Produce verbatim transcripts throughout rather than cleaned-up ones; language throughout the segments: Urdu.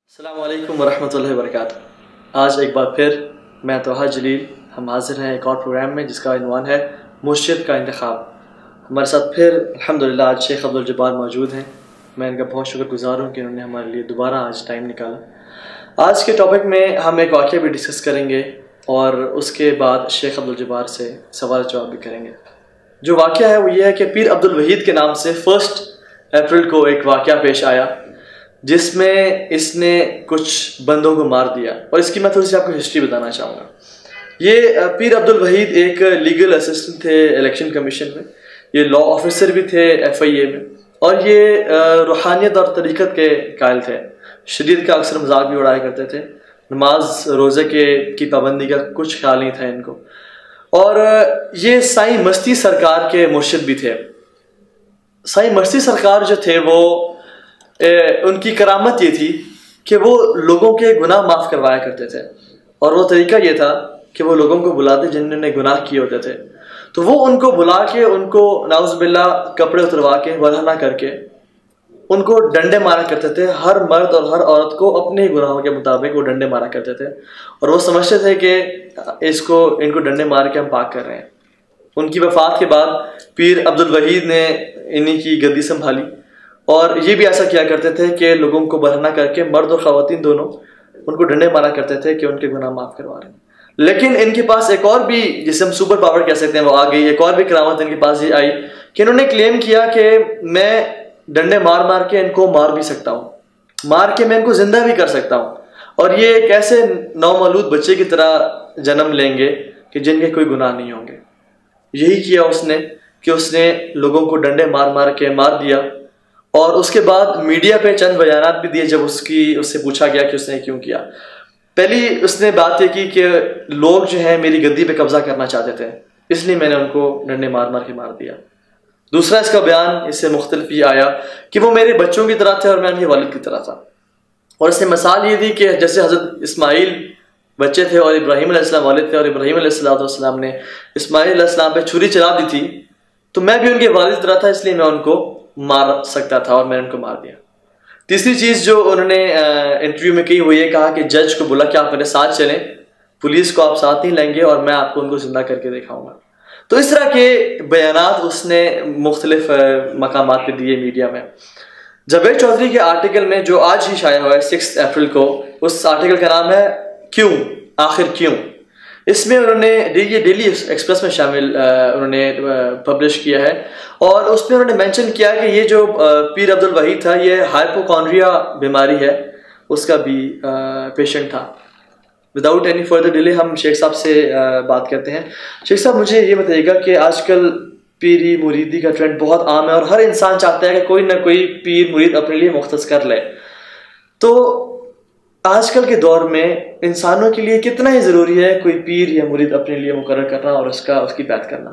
السلام علیکم ورحمۃ اللہ وبرکاتہ۔ آج ایک بار پھر میں توحا جلیل ہم حاضر ہیں ایک اور پروگرام میں جس کا عنوان ہے مرشد کا انتخاب۔ ہمارے ساتھ پھر الحمدللہ آج شیخ عبدالجبار موجود ہیں۔ میں ان کا بہت شکر گزار ہوں کہ انہوں نے ہمارے لیے دوبارہ آج ٹائم نکالا۔ آج کے ٹاپک میں ہم ایک واقعہ بھی ڈسکس کریں گے اور اس کے بعد شیخ عبدالجبار سے سوال جواب بھی کریں گے۔ جو واقعہ ہے وہ یہ ہے کہ پیر عبدالوحید کے نام سے فرسٹ اپریل کو ایک واقعہ پیش آیا جس میں اس نے کچھ بندوں کو مار دیا، اور اس کی میں تھوڑی سی آپ کو ہسٹری بتانا چاہوں گا۔ یہ پیر عبدالوحید ایک لیگل اسسٹنٹ تھے الیکشن کمیشن میں، یہ لا آفیسر بھی تھے ایف آئی اے میں، اور یہ روحانیت اور طریقت کے قائل تھے۔ شریعت کا اکثر مذاق بھی اڑایا کرتے تھے، نماز روزے کے کی پابندی کا کچھ خیال نہیں تھا ان کو، اور یہ سائیں مستی سرکار کے مرشد بھی تھے۔ سائیں مستی سرکار جو تھے وہ ان کی کرامت یہ تھی کہ وہ لوگوں کے گناہ معاف کروایا کرتے تھے، اور وہ طریقہ یہ تھا کہ وہ لوگوں کو بلاتے جنہوں نے گناہ کیے ہوتے تھے، تو وہ ان کو بلا کے ان کو نعوذ باللہ کپڑے اتروا کے ورھنا کر کے ان کو ڈنڈے مارا کرتے تھے۔ ہر مرد اور ہر عورت کو اپنے ہی گناہوں کے مطابق وہ ڈنڈے مارا کرتے تھے، اور وہ سمجھتے تھے کہ اس کو ان کو ڈنڈے مار کے ہم پاک کر رہے ہیں۔ ان کی وفات کے بعد پیر عبدالوحید نے انہی کی گدی سنبھالی، اور یہ بھی ایسا کیا کرتے تھے کہ لوگوں کو برہنہ کر کے مرد اور خواتین دونوں ان کو ڈنڈے مارا کرتے تھے کہ ان کے گناہ معاف کروا رہے ہیں۔ لیکن ان کے پاس ایک اور بھی جسے ہم سپر پاور کہہ سکتے ہیں وہ آ گئی، ایک اور بھی کرامت ان کے پاس یہ آئی کہ انہوں نے کلیم کیا کہ میں ڈنڈے مار مار کے ان کو مار بھی سکتا ہوں، مار کے میں ان کو زندہ بھی کر سکتا ہوں، اور یہ ایک ایسے نومولود بچے کی طرح جنم لیں گے کہ جن کے کوئی گناہ نہیں ہوں گے۔ یہی کیا اس نے کہ اس نے لوگوں کو ڈنڈے مار مار کے مار دیا، اور اس کے بعد میڈیا پہ چند بیانات بھی دیے جب اس کی اس سے پوچھا گیا کہ اس نے کیوں کیا۔ پہلی اس نے بات یہ کی کہ لوگ جو ہیں میری گدی پہ قبضہ کرنا چاہتے تھے، اس لیے میں نے ان کو ڈنڈے مار مار کے مار دیا۔ دوسرا اس کا بیان اس سے مختلف یہ آیا کہ وہ میرے بچوں کی طرح تھے اور میں ان کے والد کی طرح تھا، اور اس نے مثال یہ دی کہ جیسے حضرت اسماعیل بچے تھے اور ابراہیم علیہ السلام والد تھے، اور ابراہیم علیہ السلام نے اسماعیل علیہ السلام پہ چھری چلا دی تھی، تو میں بھی ان کے والد کی طرح تھا، اس لیے میں ان کو مار سکتا تھا اور میں نے ان کو مار دیا۔ تیسری چیز جو انہوں نے انٹرویو میں کی وہ یہ کہا کہ جج کو بولا کہ آپ میرے ساتھ چلیں، پولیس کو آپ ساتھ نہیں لیں گے اور میں آپ کو ان کو زندہ کر کے دکھاؤں گا۔ تو اس طرح کے بیانات اس نے مختلف مقامات پہ دیے میڈیا میں۔ جاوید چودھری کے آرٹیکل میں جو آج ہی شائع ہوا ہے سکس اپریل کو، اس آرٹیکل کا نام ہے کیوں، آخر کیوں۔ اس میں انہوں نے یہ ڈیلی ایکسپریس میں شامل انہوں نے پبلش کیا ہے، اور اس میں انہوں نے مینشن کیا کہ یہ جو پیر عبدالوحید تھا یہ ہائپوکونڈریا بیماری ہے، اس کا بھی پیشنٹ تھا۔ وداؤٹ اینی فردر ڈیلے ہم شیخ صاحب سے بات کرتے ہیں۔ شیخ صاحب مجھے یہ بتائیے گا کہ آج کل پیری مریدی کا ٹرینڈ بہت عام ہے، اور ہر انسان چاہتا ہے کہ کوئی نہ کوئی پیر مرید اپنے لیے مختص کر لے، تو آج کل کے دور میں انسانوں کے لیے کتنا ہی ضروری ہے کوئی پیر یا مرید اپنے لیے مقرر کرنا اور اس کا اس کی بیعت کرنا؟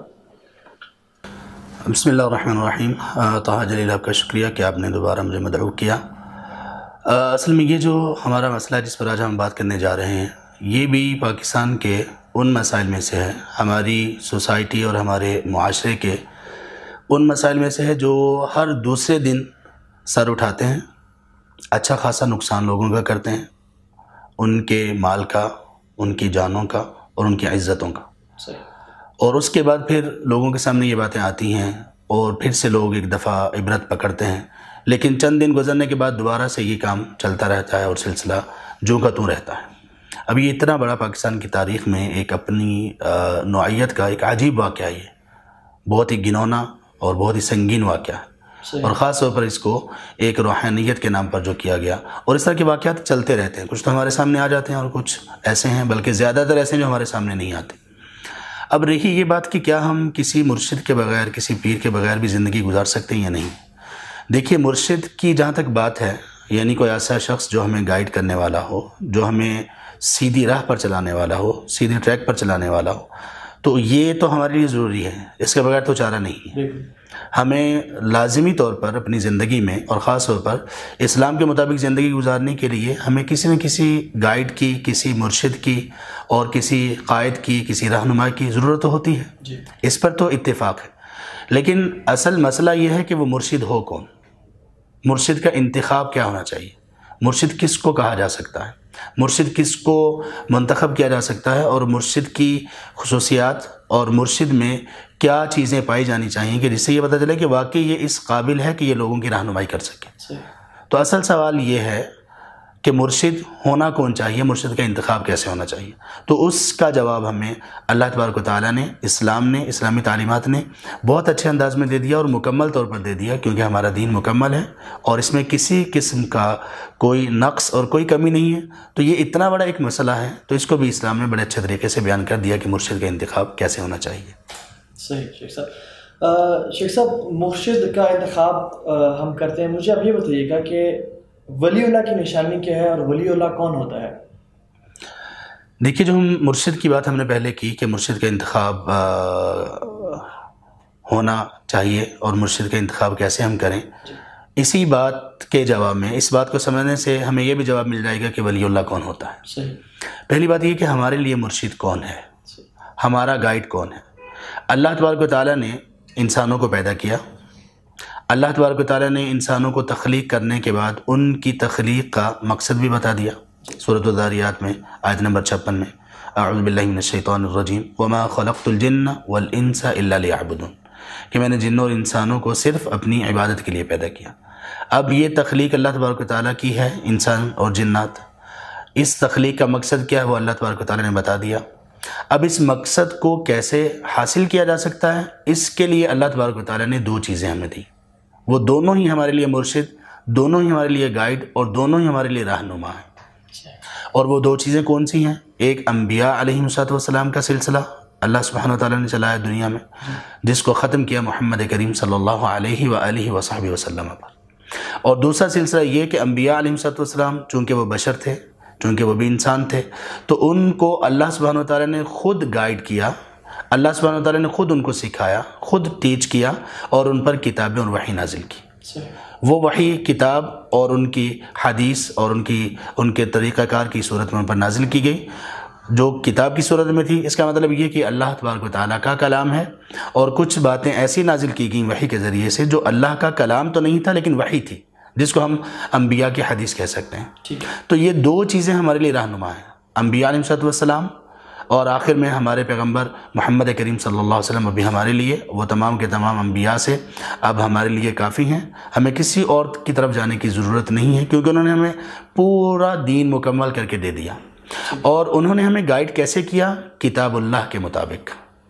بسم اللہ الرحمن الرحیم۔ طاہا جلیل آپ کا شکریہ کہ آپ نے دوبارہ مجھے مدعو کیا۔ اصل میں یہ جو ہمارا مسئلہ جس پر آج ہم بات کرنے جا رہے ہیں یہ بھی پاکستان کے ان مسائل میں سے ہے، ہماری سوسائٹی اور ہمارے معاشرے کے ان مسائل میں سے ہے جو ہر دوسرے دن سر اٹھاتے ہیں، اچھا خاصا نقصان لوگوں کا کرتے ہیں، ان کے مال کا، ان کی جانوں کا اور ان کی عزتوں کا۔ صحیح۔ اور اس کے بعد پھر لوگوں کے سامنے یہ باتیں آتی ہیں اور پھر سے لوگ ایک دفعہ عبرت پکڑتے ہیں، لیکن چند دن گزرنے کے بعد دوبارہ سے یہ کام چلتا رہتا ہے اور سلسلہ جو کا توں رہتا ہے۔ اب یہ اتنا بڑا پاکستان کی تاریخ میں ایک اپنی نوعیت کا ایک عجیب واقعہ ہے، بہت ہی گنونا اور بہت ہی سنگین واقعہ ہے، اور خاص طور پر اس کو ایک روحانیت کے نام پر جو کیا گیا، اور اس طرح کے واقعات چلتے رہتے ہیں، کچھ تو ہمارے سامنے آ جاتے ہیں اور کچھ ایسے ہیں، بلکہ زیادہ تر ایسے ہیں جو ہمارے سامنے نہیں آتے۔ اب رہی یہ بات کہ کیا ہم کسی مرشد کے بغیر، کسی پیر کے بغیر بھی زندگی گزار سکتے ہیں یا نہیں؟ دیکھیے، مرشد کی جہاں تک بات ہے، یعنی کوئی ایسا شخص جو ہمیں گائیڈ کرنے والا ہو، جو ہمیں سیدھی راہ پر چلانے والا ہو، سیدھے ٹریک پر چلانے والا ہو، تو یہ تو ہمارے لیے ضروری ہے، اس کے بغیر تو چارہ نہیں ہے۔ ہمیں لازمی طور پر اپنی زندگی میں اور خاص طور پر اسلام کے مطابق زندگی گزارنے کے لیے ہمیں کسی نہ کسی گائیڈ کی، کسی مرشد کی اور کسی قائد کی، کسی رہنما کی ضرورت ہوتی ہے، اس پر تو اتفاق ہے۔ لیکن اصل مسئلہ یہ ہے کہ وہ مرشد ہو کون، مرشد کا انتخاب کیا ہونا چاہیے، مرشد کس کو کہا جا سکتا ہے، مرشد کس کو منتخب کیا جا سکتا ہے، اور مرشد کی خصوصیات اور مرشد میں کیا چیزیں پائی جانی چاہیے کہ جس سے یہ پتہ چلے کہ واقعی یہ اس قابل ہے کہ یہ لوگوں کی رہنمائی کر سکے۔ تو اصل سوال یہ ہے کہ مرشد ہونا کون چاہیے، مرشد کا انتخاب کیسے ہونا چاہیے؟ تو اس کا جواب ہمیں اللہ تبارک و تعالیٰ نے، اسلام نے، اسلامی تعلیمات نے بہت اچھے انداز میں دے دیا اور مکمل طور پر دے دیا، کیونکہ ہمارا دین مکمل ہے اور اس میں کسی قسم کا کوئی نقص اور کوئی کمی نہیں ہے۔ تو یہ اتنا بڑا ایک مسئلہ ہے تو اس کو بھی اسلام نے بڑے اچھے طریقے سے بیان کر دیا کہ مرشد کا انتخاب کیسے ہونا چاہیے۔ صحیح شیخ صاحب۔ شیخ صاحب مرشد کا انتخاب ہم کرتے ہیں، مجھے اب یہ بتائیے گا کہ ولی اللہ کی نشانی کیا ہے اور ولی اللہ کون ہوتا ہے؟ دیکھیے، جو ہم مرشد کی بات ہم نے پہلے کی کہ مرشد کا انتخاب ہونا چاہیے اور مرشد کا انتخاب کیسے ہم کریں، اسی بات کے جواب میں اس بات کو سمجھنے سے ہمیں یہ بھی جواب مل جائے گا کہ ولی اللہ کون ہوتا ہے۔ صحیح۔ پہلی بات یہ کہ ہمارے لیے مرشد کون ہے، ہمارا گائیڈ کون ہے۔ اللہ تبارک و تعالیٰ نے انسانوں کو پیدا کیا، اللہ تبارک و تعالیٰ نے انسانوں کو تخلیق کرنے کے بعد ان کی تخلیق کا مقصد بھی بتا دیا سورۃ الذاریات میں آیت نمبر چھپن میں، اعوذ باللہ من الشیطان الرجیم وما خلقت الجن والانس الا لیعبدون، کہ میں نے جنوں اور انسانوں کو صرف اپنی عبادت کے لیے پیدا کیا۔ اب یہ تخلیق اللہ تبارک و تعالیٰ کی ہے، انسان اور جنات، اس تخلیق کا مقصد کیا ہے وہ اللہ تبارک و تعالیٰ نے بتا دیا۔ اب اس مقصد کو کیسے حاصل کیا جا سکتا ہے، اس کے لیے اللہ تبارک و تعالیٰ نے دو چیزیں ہمیں دی، وہ دونوں ہی ہمارے لیے مرشد، دونوں ہی ہمارے لیے گائیڈ اور دونوں ہی ہمارے لیے رہنما ہیں۔ اور وہ دو چیزیں کون سی ہیں؟ ایک انبیاء علیہ السلام کا سلسلہ اللہ سبحانہ و تعالیٰ نے چلایا دنیا میں، جس کو ختم کیا محمد کریم صلی اللہ علیہ وآلہ وصحبہ وسلم پر، اور دوسرا سلسلہ یہ کہ انبیاء علیہ السلام چونکہ وہ بشر تھے، چونکہ وہ بھی انسان تھے، تو ان کو اللہ سبحانہ و تعالیٰ نے خود گائیڈ کیا، اللہ سبحانہ و تعالیٰ نے خود ان کو سکھایا، خود ٹیچ کیا اور ان پر کتابیں اور وحی نازل کی۔ وہ وحی کتاب اور ان کی حدیث اور ان کی ان کے طریقہ کار کی صورت میں ان پر نازل کی گئی، جو کتاب کی صورت میں تھی۔ اس کا مطلب یہ کہ اللہ تبارک و تعالیٰ کا کلام ہے، اور کچھ باتیں ایسی نازل کی گئیں وحی کے ذریعے سے جو اللہ کا کلام تو نہیں تھا لیکن وحی تھی، جس کو ہم انبیاء کی حدیث کہہ سکتے ہیں۔ تو یہ دو چیزیں ہمارے لیے رہنما ہیں، انبیاء علیہ السلام اور آخر میں ہمارے پیغمبر محمد کریم صلی اللہ علیہ وسلم ابھی ہمارے لیے وہ تمام کے تمام انبیاء سے اب ہمارے لیے کافی ہیں، ہمیں کسی اور کی طرف جانے کی ضرورت نہیں ہے، کیونکہ انہوں نے ہمیں پورا دین مکمل کر کے دے دیا۔ اور انہوں نے ہمیں گائیڈ کیسے کیا؟ کتاب اللہ کے مطابق۔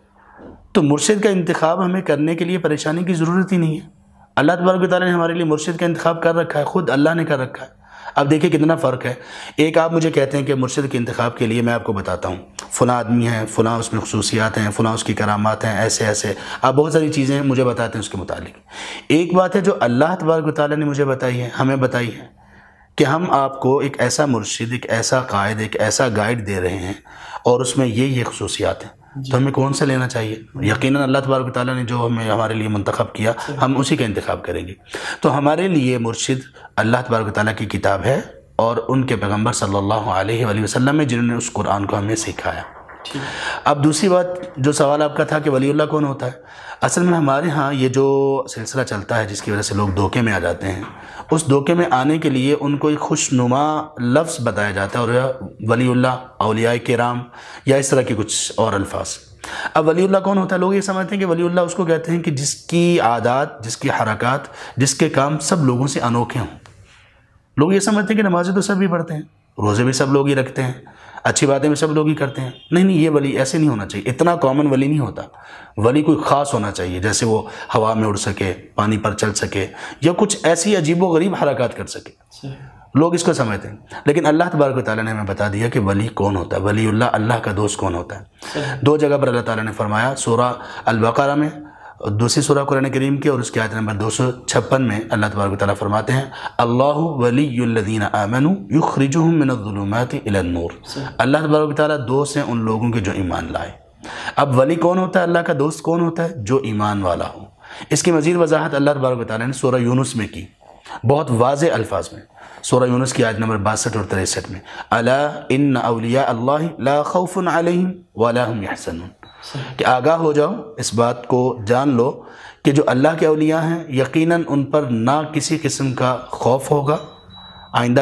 تو مرشد کا انتخاب ہمیں کرنے کے لیے پریشانی کی ضرورت ہی نہیں ہے، اللہ تبارک و تعالیٰ نے ہمارے لیے مرشد کا انتخاب کر رکھا ہے، خود اللہ نے کر رکھا ہے۔ اب دیکھیں کتنا فرق ہے، ایک آپ مجھے کہتے ہیں کہ مرشد کے انتخاب کے لیے میں آپ کو بتاتا ہوں فلاں آدمی ہے، فلاں اس میں خصوصیات ہیں، فلاں اس کی کرامات ہیں، ایسے ایسے آپ بہت ساری چیزیں مجھے بتاتے ہیں اس کے متعلق۔ ایک بات ہے جو اللہ تبارک و تعالیٰ نے مجھے بتائی ہے، ہمیں بتائی ہے کہ ہم آپ کو ایک ایسا مرشد، ایک ایسا قائد، ایک ایسا گائیڈ دے رہے ہیں اور اس میں یہ یہ خصوصیات ہیں، تو ہمیں کون سا لینا چاہیے؟ یقیناً اللہ تبارک و تعالیٰ نے جو ہمیں ہمارے لیے منتخب کیا ہم اسی کا انتخاب کریں گے۔ تو ہمارے لیے مرشد اللہ تبارک و تعالیٰ کی کتاب ہے اور ان کے پیغمبر صلی اللہ علیہ وآلہ وسلم میں جنہوں نے اس قرآن کو ہمیں سکھایا۔ اب دوسری بات جو سوال آپ کا تھا کہ ولی اللہ کون ہوتا ہے، اصل میں ہمارے ہاں یہ جو سلسلہ چلتا ہے جس کی وجہ سے لوگ دھوکے میں آ جاتے ہیں، اس دھوکے میں آنے کے لیے ان کو ایک خوشنما لفظ بتایا جاتا ہے، اور ولی اللہ، اولیاء کرام یا اس طرح کے کچھ اور الفاظ۔ اب ولی اللہ کون ہوتا ہے؟ لوگ یہ سمجھتے ہیں کہ ولی اللہ اس کو کہتے ہیں کہ جس کی عادات، جس کی حرکات، جس کے کام سب لوگوں سے انوکھے ہوں۔ لوگ یہ سمجھتے ہیں کہ نمازیں تو سب ہی پڑھتے ہیں، روزے بھی سب لوگ ہی رکھتے ہیں، اچھی باتیں بھی سب لوگ ہی کرتے ہیں۔ نہیں نہیں، یہ ولی ایسے نہیں ہونا چاہیے، اتنا کامن ولی نہیں ہوتا۔ ولی کوئی خاص ہونا چاہیے، جیسے وہ ہوا میں اڑ سکے، پانی پر چل سکے، یا کچھ ایسی عجیب و غریب حرکات کر سکے، لوگ اس کو سمجھتے ہیں۔ لیکن اللہ تبارک و تعالیٰ نے ہمیں بتا دیا کہ ولی کون ہوتا ہے، ولی اللہ، اللہ کا دوست کون ہوتا ہے۔ دو جگہ پر اللہ تعالیٰ نے فرمایا، سورہ البقرہ میں، دوسری سورہ قرآن کریم کی اور اس کی آیت نمبر دو سو چھپن میں اللہ تبارک و تعالیٰ فرماتے ہیں، اللہ ولی الذین آمنوا یخرجہم من الظلمات الی النور۔ اللہ تبارک و تعالیٰ دوست ہیں ان لوگوں کے جو ایمان لائے۔ اب ولی کون ہوتا ہے، اللہ کا دوست کون ہوتا ہے؟ جو ایمان والا ہو۔ اس کی مزید وضاحت اللہ تبارک و تعالیٰ نے سورہ یونس میں کی، بہت واضح الفاظ میں، سورہ یونس کی آیت نمبر باسٹھ اور تریسٹھ میں، الا ان اولیاء اللہ لا خوف علیہم ولا هم یحزنون، کہ آگاہ ہو جاؤ، اس بات کو جان لو کہ جو اللہ کے اولیاء ہیں یقیناً ان پر نہ کسی قسم کا خوف ہوگا، آئندہ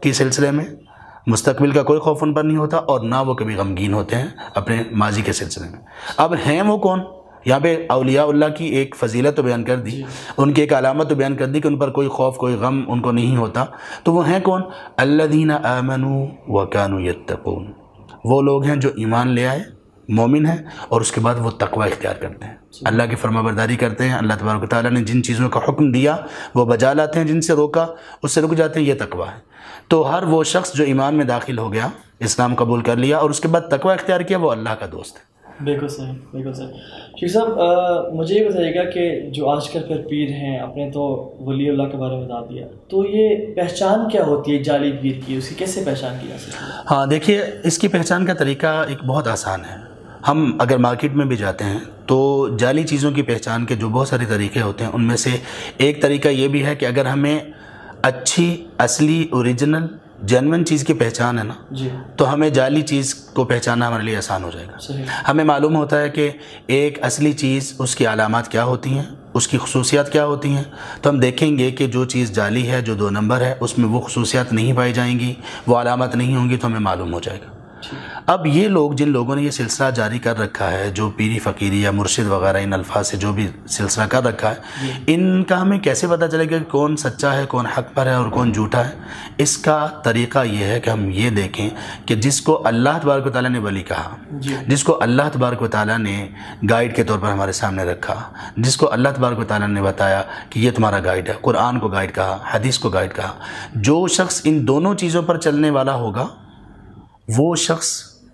کے سلسلے میں مستقبل کا کوئی خوف ان پر نہیں ہوتا، اور نہ وہ کبھی غمگین ہوتے ہیں اپنے ماضی کے سلسلے میں۔ اب ہیں وہ کون؟ یہاں پہ اولیاء اللہ کی ایک فضیلت تو بیان کر دی، ان کی ایک علامت تو بیان کر دی کہ ان پر کوئی خوف کوئی غم ان کو نہیں ہوتا، تو وہ ہیں کون؟ الذین آمنوا وکانوا یتقون، وہ لوگ ہیں جو ایمان لے آئے، مومن ہیں، اور اس کے بعد وہ تقوی اختیار کرتے ہیں، اللہ کی فرما برداری کرتے ہیں، اللہ تبارک و تعالیٰ نے جن چیزوں کا حکم دیا وہ بجا لاتے ہیں، جن سے روکا اس سے رک جاتے ہیں، یہ تقوی ہے۔ تو ہر وہ شخص جو ایمان میں داخل ہو گیا، اسلام قبول کر لیا اور اس کے بعد تقوی اختیار کیا، وہ اللہ کا دوست ہے۔ بالکل صحیح، بالکل صحیح۔ شیخ صاحب مجھے یہ بتائیے گا کہ جو آج کل پھر پیر ہیں، اپنے تو ولی اللہ کے بارے میں بتا دیا، تو یہ پہچان کیا ہوتی ہے جعلی پیر کی، اس کی کیسے پہچان کی جا سکتی ہے؟ ہاں دیکھیے، اس کی پہچان کا طریقہ ایک بہت آسان ہے۔ ہم اگر مارکیٹ میں بھی جاتے ہیں تو جعلی چیزوں کی پہچان کے جو بہت سارے طریقے ہوتے ہیں، ان میں سے ایک طریقہ یہ بھی ہے کہ اگر ہمیں اچھی اصلی اوریجنل جینون چیز کی پہچان ہے نا، جی، تو ہمیں جعلی چیز کو پہچاننا ہمارے لیے آسان ہو جائے گا۔ صحیح۔ ہمیں معلوم ہوتا ہے کہ ایک اصلی چیز، اس کی علامات کیا ہوتی ہیں، اس کی خصوصیات کیا ہوتی ہیں، تو ہم دیکھیں گے کہ جو چیز جعلی ہے، جو دو نمبر ہے، اس میں وہ خصوصیات نہیں پائی جائیں گی، وہ علامات نہیں ہوں گی، تو ہمیں معلوم ہو جائے گا۔ اب یہ لوگ، جن لوگوں نے یہ سلسلہ جاری کر رکھا ہے، جو پیری فقیری یا مرشد وغیرہ ان الفاظ سے جو بھی سلسلہ کر رکھا ہے، ان کا ہمیں کیسے پتہ چلے گا کہ کون سچا ہے، کون حق پر ہے اور کون جھوٹا ہے؟ اس کا طریقہ یہ ہے کہ ہم یہ دیکھیں کہ جس کو اللہ تبارک و تعالیٰ نے ولی کہا، جس کو اللہ تبارک و تعالیٰ نے گائیڈ کے طور پر ہمارے سامنے رکھا، جس کو اللہ تبارک و تعالیٰ نے بتایا کہ یہ تمہارا گائیڈ ہے، قرآن کو گائیڈ کہا، حدیث کو گائیڈ کہا، جو شخص ان دونوں چیزوں پر چلنے والا ہوگا، وہ شخص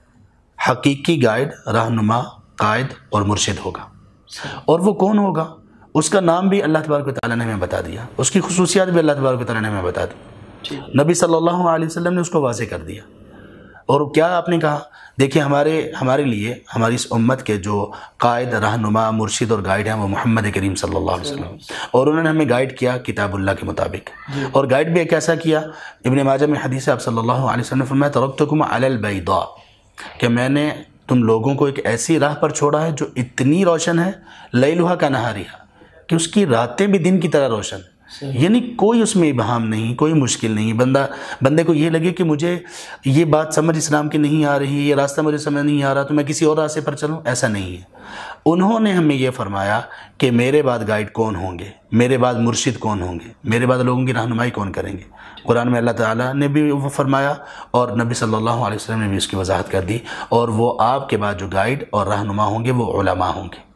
حقیقی گائیڈ، رہنما، قائد اور مرشد ہوگا۔ اور وہ کون ہوگا؟ اس کا نام بھی اللہ تبارک و تعالیٰ نے ہمیں بتا دیا، اس کی خصوصیات بھی اللہ تبارک و تعالیٰ نے ہمیں بتا دی، نبی صلی اللہ علیہ وسلم نے اس کو واضح کر دیا۔ اور کیا آپ نے کہا؟ دیکھیں، ہمارے ہمارے لیے، ہماری اس امت کے جو قائد، رہنما، مرشد اور گائیڈ ہیں، وہ محمد کریم صلی اللہ علیہ وسلم، اور انہوں نے ہمیں گائیڈ کیا کتاب اللہ کے مطابق، اور گائیڈ بھی کیسا کیا؟ ابن ماجہ میں حدیث ہے، آپ صلی اللہ علیہ وسلم نے فرمایا ترکتکم علی البیضاء، کہ میں نے تم لوگوں کو ایک ایسی راہ پر چھوڑا ہے جو اتنی روشن ہے، لیلھا کنہاریھا، کہ اس کی راتیں بھی دن کی طرح روشن، یعنی کوئی اس میں ابہام نہیں، کوئی مشکل نہیں، بندہ بندے کو یہ لگے کہ مجھے یہ بات سمجھ اسلام کی نہیں آ رہی، یہ راستہ مجھے سمجھ نہیں آ رہا تو میں کسی اور راستے پر چلوں، ایسا نہیں ہے۔ انہوں نے ہمیں یہ فرمایا کہ میرے بعد گائیڈ کون ہوں گے، میرے بعد مرشد کون ہوں گے، میرے بعد لوگوں کی رہنمائی کون کریں گے۔ قرآن میں اللہ تعالیٰ نے بھی وہ فرمایا، اور نبی صلی اللہ علیہ وسلم نے بھی اس کی وضاحت کر دی، اور وہ آپ کے بعد جو گائیڈ اور رہنما ہوں گے وہ علماء ہوں گے۔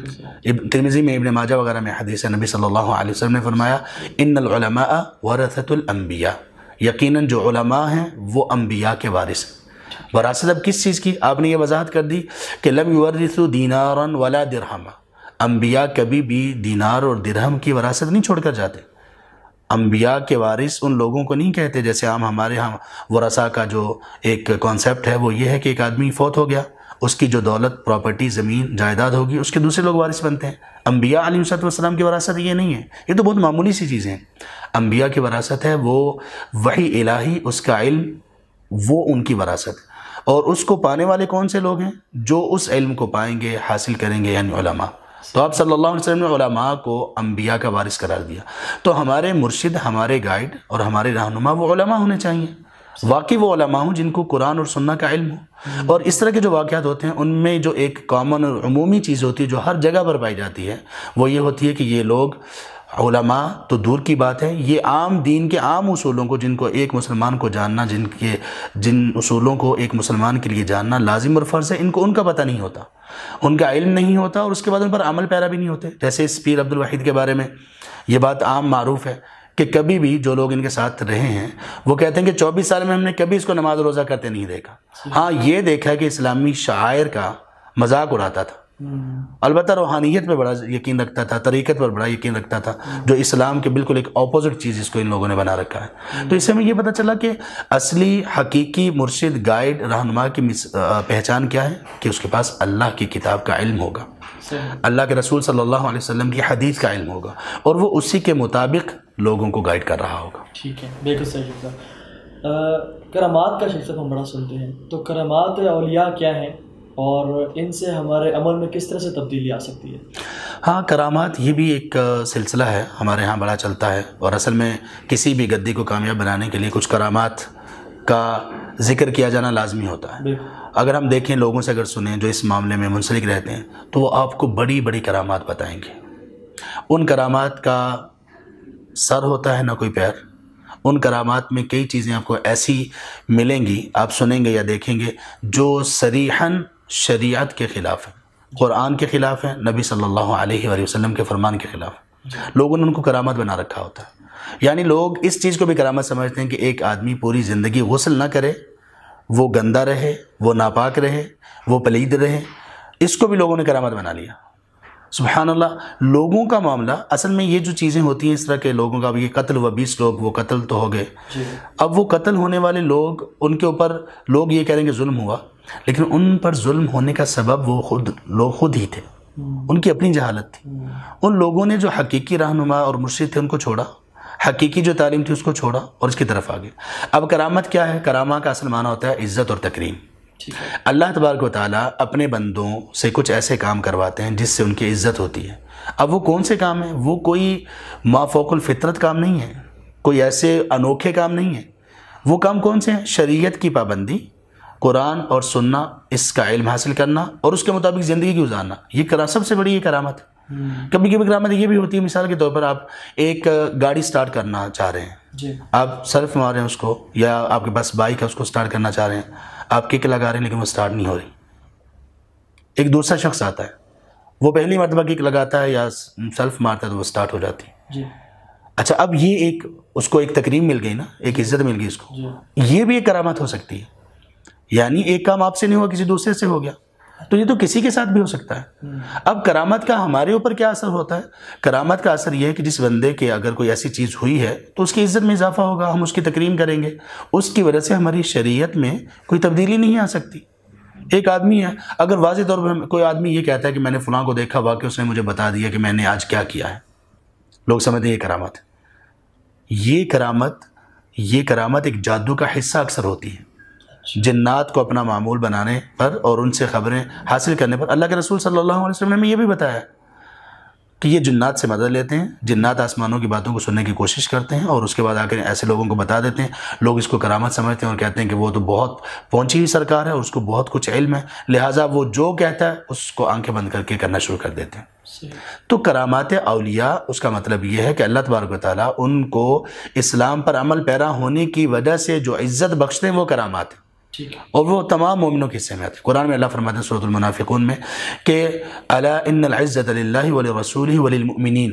ترمذی میں، ابن ماجہ وغیرہ میں حدیث ہے، نبی صلی اللہ علیہ وسلم نے فرمایا ان العلماء ورثۃ الانبیاء، یقیناً جو علماء ہیں وہ انبیاء کے وارث ہیں۔ وراثت اب کس چیز کی؟ آپ نے یہ وضاحت کر دی کہ لم یورثوا دینارا ولا درہما، انبیاء کبھی بھی دینار اور درہم کی وراثت نہیں چھوڑ کر جاتے۔ انبیاء کے وارث ان لوگوں کو نہیں کہتے جیسے عام ہمارے ہاں ورثہ کا جو ایک کانسیپٹ ہے وہ یہ ہے کہ ایک آدمی فوت ہو گیا، اس کی جو دولت، پراپرٹی، زمین، جائیداد ہوگی، اس کے دوسرے لوگ وارث بنتے ہیں۔ انبیاء علیہ السلام کی وراثت یہ نہیں ہے، یہ تو بہت معمولی سی چیزیں ہیں۔ انبیاء کی وراثت ہے وہ وحی الہی، اس کا علم، وہ ان کی وراثت ہے، اور اس کو پانے والے کون سے لوگ ہیں؟ جو اس علم کو پائیں گے، حاصل کریں گے، یعنی علماء۔ تو آپ صلی اللہ علیہ وسلم نے علماء کو انبیاء کا وارث قرار دیا، تو ہمارے مرشد، ہمارے گائیڈ اور ہمارے رہنما وہ علماء ہونے چاہیے، واقعی وہ علماء ہوں جن کو قرآن اور سنہ کا علم ہو۔ اور اس طرح کے جو واقعات ہوتے ہیں ان میں جو ایک کامن اور عمومی چیز ہوتی ہے جو ہر جگہ پر پائی جاتی ہے، وہ یہ ہوتی ہے کہ یہ لوگ علماء تو دور کی بات ہے، یہ عام دین کے عام اصولوں کو، جن کو ایک مسلمان کو جاننا، جن کے جن اصولوں کو ایک مسلمان کے لیے جاننا لازم اور فرض ہے، ان کو ان کا پتہ نہیں ہوتا، ان کا علم نہیں ہوتا، اور اس کے بعد ان پر عمل پیرا بھی نہیں ہوتے۔ جیسے اس پیر عبد الوحید کے بارے میں یہ بات عام معروف ہے کہ کبھی بھی جو لوگ ان کے ساتھ رہے ہیں وہ کہتے ہیں کہ چوبیس سال میں ہم نے کبھی اس کو نماز روزہ کرتے نہیں دیکھا، ہاں یہ دیکھا کہ اسلامی شعائر کا مذاق اڑاتا تھا، البتہ روحانیت پہ بڑا یقین رکھتا تھا، طریقت پر بڑا یقین رکھتا تھا، جو اسلام کے بالکل ایک اپوزٹ چیز اس کو ان لوگوں نے بنا رکھا ہے۔ تو اس سے ہمیں یہ پتہ چلا کہ اصلی حقیقی مرشد، گائیڈ، رہنما کی پہچان کیا ہے کہ اس کے پاس اللہ کی کتاب کا علم ہوگا، اللہ کے رسول صلی اللہ علیہ وسلم کی حدیث کا علم ہوگا، اور وہ اسی کے مطابق لوگوں کو گائیڈ کر رہا ہوگا۔ ٹھیک ہے، بالکل صحیح ہے۔ کرامات کا شخص ہم بڑا سنتے ہیں، تو کرامات اولیاء کیا ہیں اور ان سے ہمارے عمل میں کس طرح سے تبدیلی آ سکتی ہے؟ ہاں، کرامات یہ بھی ایک سلسلہ ہے ہمارے ہاں بڑا چلتا ہے، اور اصل میں کسی بھی گدی کو کامیاب بنانے کے لیے کچھ کرامات کا ذکر کیا جانا لازمی ہوتا ہے۔ اگر ہم دیکھیں، لوگوں سے اگر سنیں جو اس معاملے میں منسلک رہتے ہیں، تو وہ آپ کو بڑی بڑی کرامات بتائیں گے۔ ان کرامات کا سر ہوتا ہے نہ کوئی پیر۔ ان کرامات میں کئی چیزیں آپ کو ایسی ملیں گی، آپ سنیں گے یا دیکھیں گے، جو صریحاً شریعت کے خلاف ہیں، قرآن کے خلاف ہیں، نبی صلی اللہ علیہ وآلہ وسلم کے فرمان کے خلاف ہیں۔ لوگوں نے ان کو کرامت بنا رکھا ہوتا ہے۔ یعنی لوگ اس چیز کو بھی کرامت سمجھتے ہیں کہ ایک آدمی پوری زندگی غسل نہ کرے، وہ گندہ رہے، وہ ناپاک رہے، وہ پلید رہے، اس کو بھی لوگوں نے کرامت بنا لیا۔ سبحان اللہ۔ لوگوں کا معاملہ اصل میں یہ جو چیزیں ہوتی ہیں اس طرح کے لوگوں کا، اب یہ قتل و بیس لوگ، وہ قتل تو ہو گئے، اب وہ قتل ہونے والے لوگ، ان کے اوپر لوگ یہ کہہ رہے ہیں کہ ظلم ہوا، لیکن ان پر ظلم ہونے کا سبب وہ خود لوگ خود ہی تھے، ان کی اپنی جہالت تھی۔ ان لوگوں نے جو حقیقی رہنما اور مرشد تھے ان کو چھوڑا، حقیقی جو تعلیم تھی اس کو چھوڑا اور اس کی طرف آگے۔ اب کرامت کیا ہے؟ کرامہ کا اصل معنی ہوتا ہے عزت اور تکریم۔ اللہ تبارک و تعالیٰ اپنے بندوں سے کچھ ایسے کام کرواتے ہیں جس سے ان کی عزت ہوتی ہے۔ اب وہ کون سے کام ہیں؟ وہ کوئی ما فوق الفطرت کام نہیں ہے، کوئی ایسے انوکھے کام نہیں ہیں۔ وہ کام کون سے ہیں؟ شریعت کی پابندی، قرآن اور سننا، اس کا علم حاصل کرنا اور اس کے مطابق زندگی گزارنا، یہ کرا سب سے بڑی یہ کرامت ہے۔ کبھی کبھی کرامت یہ بھی ہوتی ہے، مثال کے طور پر آپ ایک گاڑی سٹارٹ کرنا چاہ رہے ہیں، آپ سرف مار رہے ہیں اس کو، یا آپ کے پاس بائک ہے اس کو سٹارٹ کرنا چاہ رہے ہیں، آپ کک لگا رہے ہیں لیکن وہ سٹارٹ نہیں ہو رہی۔ ایک دوسرا شخص آتا ہے، وہ پہلی مرتبہ کک لگاتا ہے یا سیلف مارتا ہے تو وہ سٹارٹ ہو جاتی ہے۔ اچھا، اب یہ ایک اس کو ایک تکریم مل گئی نا، ایک عزت مل گئی اس کو، یہ بھی ایک کرامت ہو سکتی ہے۔ یعنی ایک کام آپ سے نہیں ہوا، کسی دوسرے سے ہو گیا، تو یہ تو کسی کے ساتھ بھی ہو سکتا ہے۔ اب کرامت کا ہمارے اوپر کیا اثر ہوتا ہے؟ کرامت کا اثر یہ ہے کہ جس بندے کے اگر کوئی ایسی چیز ہوئی ہے تو اس کی عزت میں اضافہ ہوگا، ہم اس کی تکریم کریں گے، اس کی وجہ سے ہماری شریعت میں کوئی تبدیلی نہیں آ سکتی۔ ایک آدمی ہے، اگر واضح طور پر کوئی آدمی یہ کہتا ہے کہ میں نے فلاں کو دیکھا، واقعی اس نے مجھے بتا دیا کہ میں نے آج کیا کیا ہے، لوگ سمجھتے ہیں یہ کرامت ہے۔ یہ کرامت یہ کرامت ایک جادو کا حصہ اکثر ہوتی ہے، جنات کو اپنا معمول بنانے پر اور ان سے خبریں حاصل کرنے پر۔ اللہ کے رسول صلی اللہ علیہ وسلم نے یہ بھی بتایا کہ یہ جنات سے مدد لیتے ہیں، جنات آسمانوں کی باتوں کو سننے کی کوشش کرتے ہیں اور اس کے بعد آ کر ایسے لوگوں کو بتا دیتے ہیں۔ لوگ اس کو کرامت سمجھتے ہیں اور کہتے ہیں کہ وہ تو بہت پہنچی ہوئی سرکار ہے اور اس کو بہت کچھ علم ہے، لہٰذا وہ جو کہتا ہے اس کو آنکھیں بند کر کے کرنا شروع کر دیتے ہیں۔ تو کرامات اولیاء، اس کا مطلب یہ ہے کہ اللہ تبارک و تعالیٰ ان کو اسلام پر عمل پیرا ہونے کی وجہ سے جو عزت بخشتے ہیں وہ کرامات ہیں، اور وہ تمام مومنوں کے حصے میں آتے ہیں۔ قرآن میں اللہ فرماتے ہیں سورۃ المنافقون میں کہ الا ان العزت للہ ولرسولہ وللمؤمنین،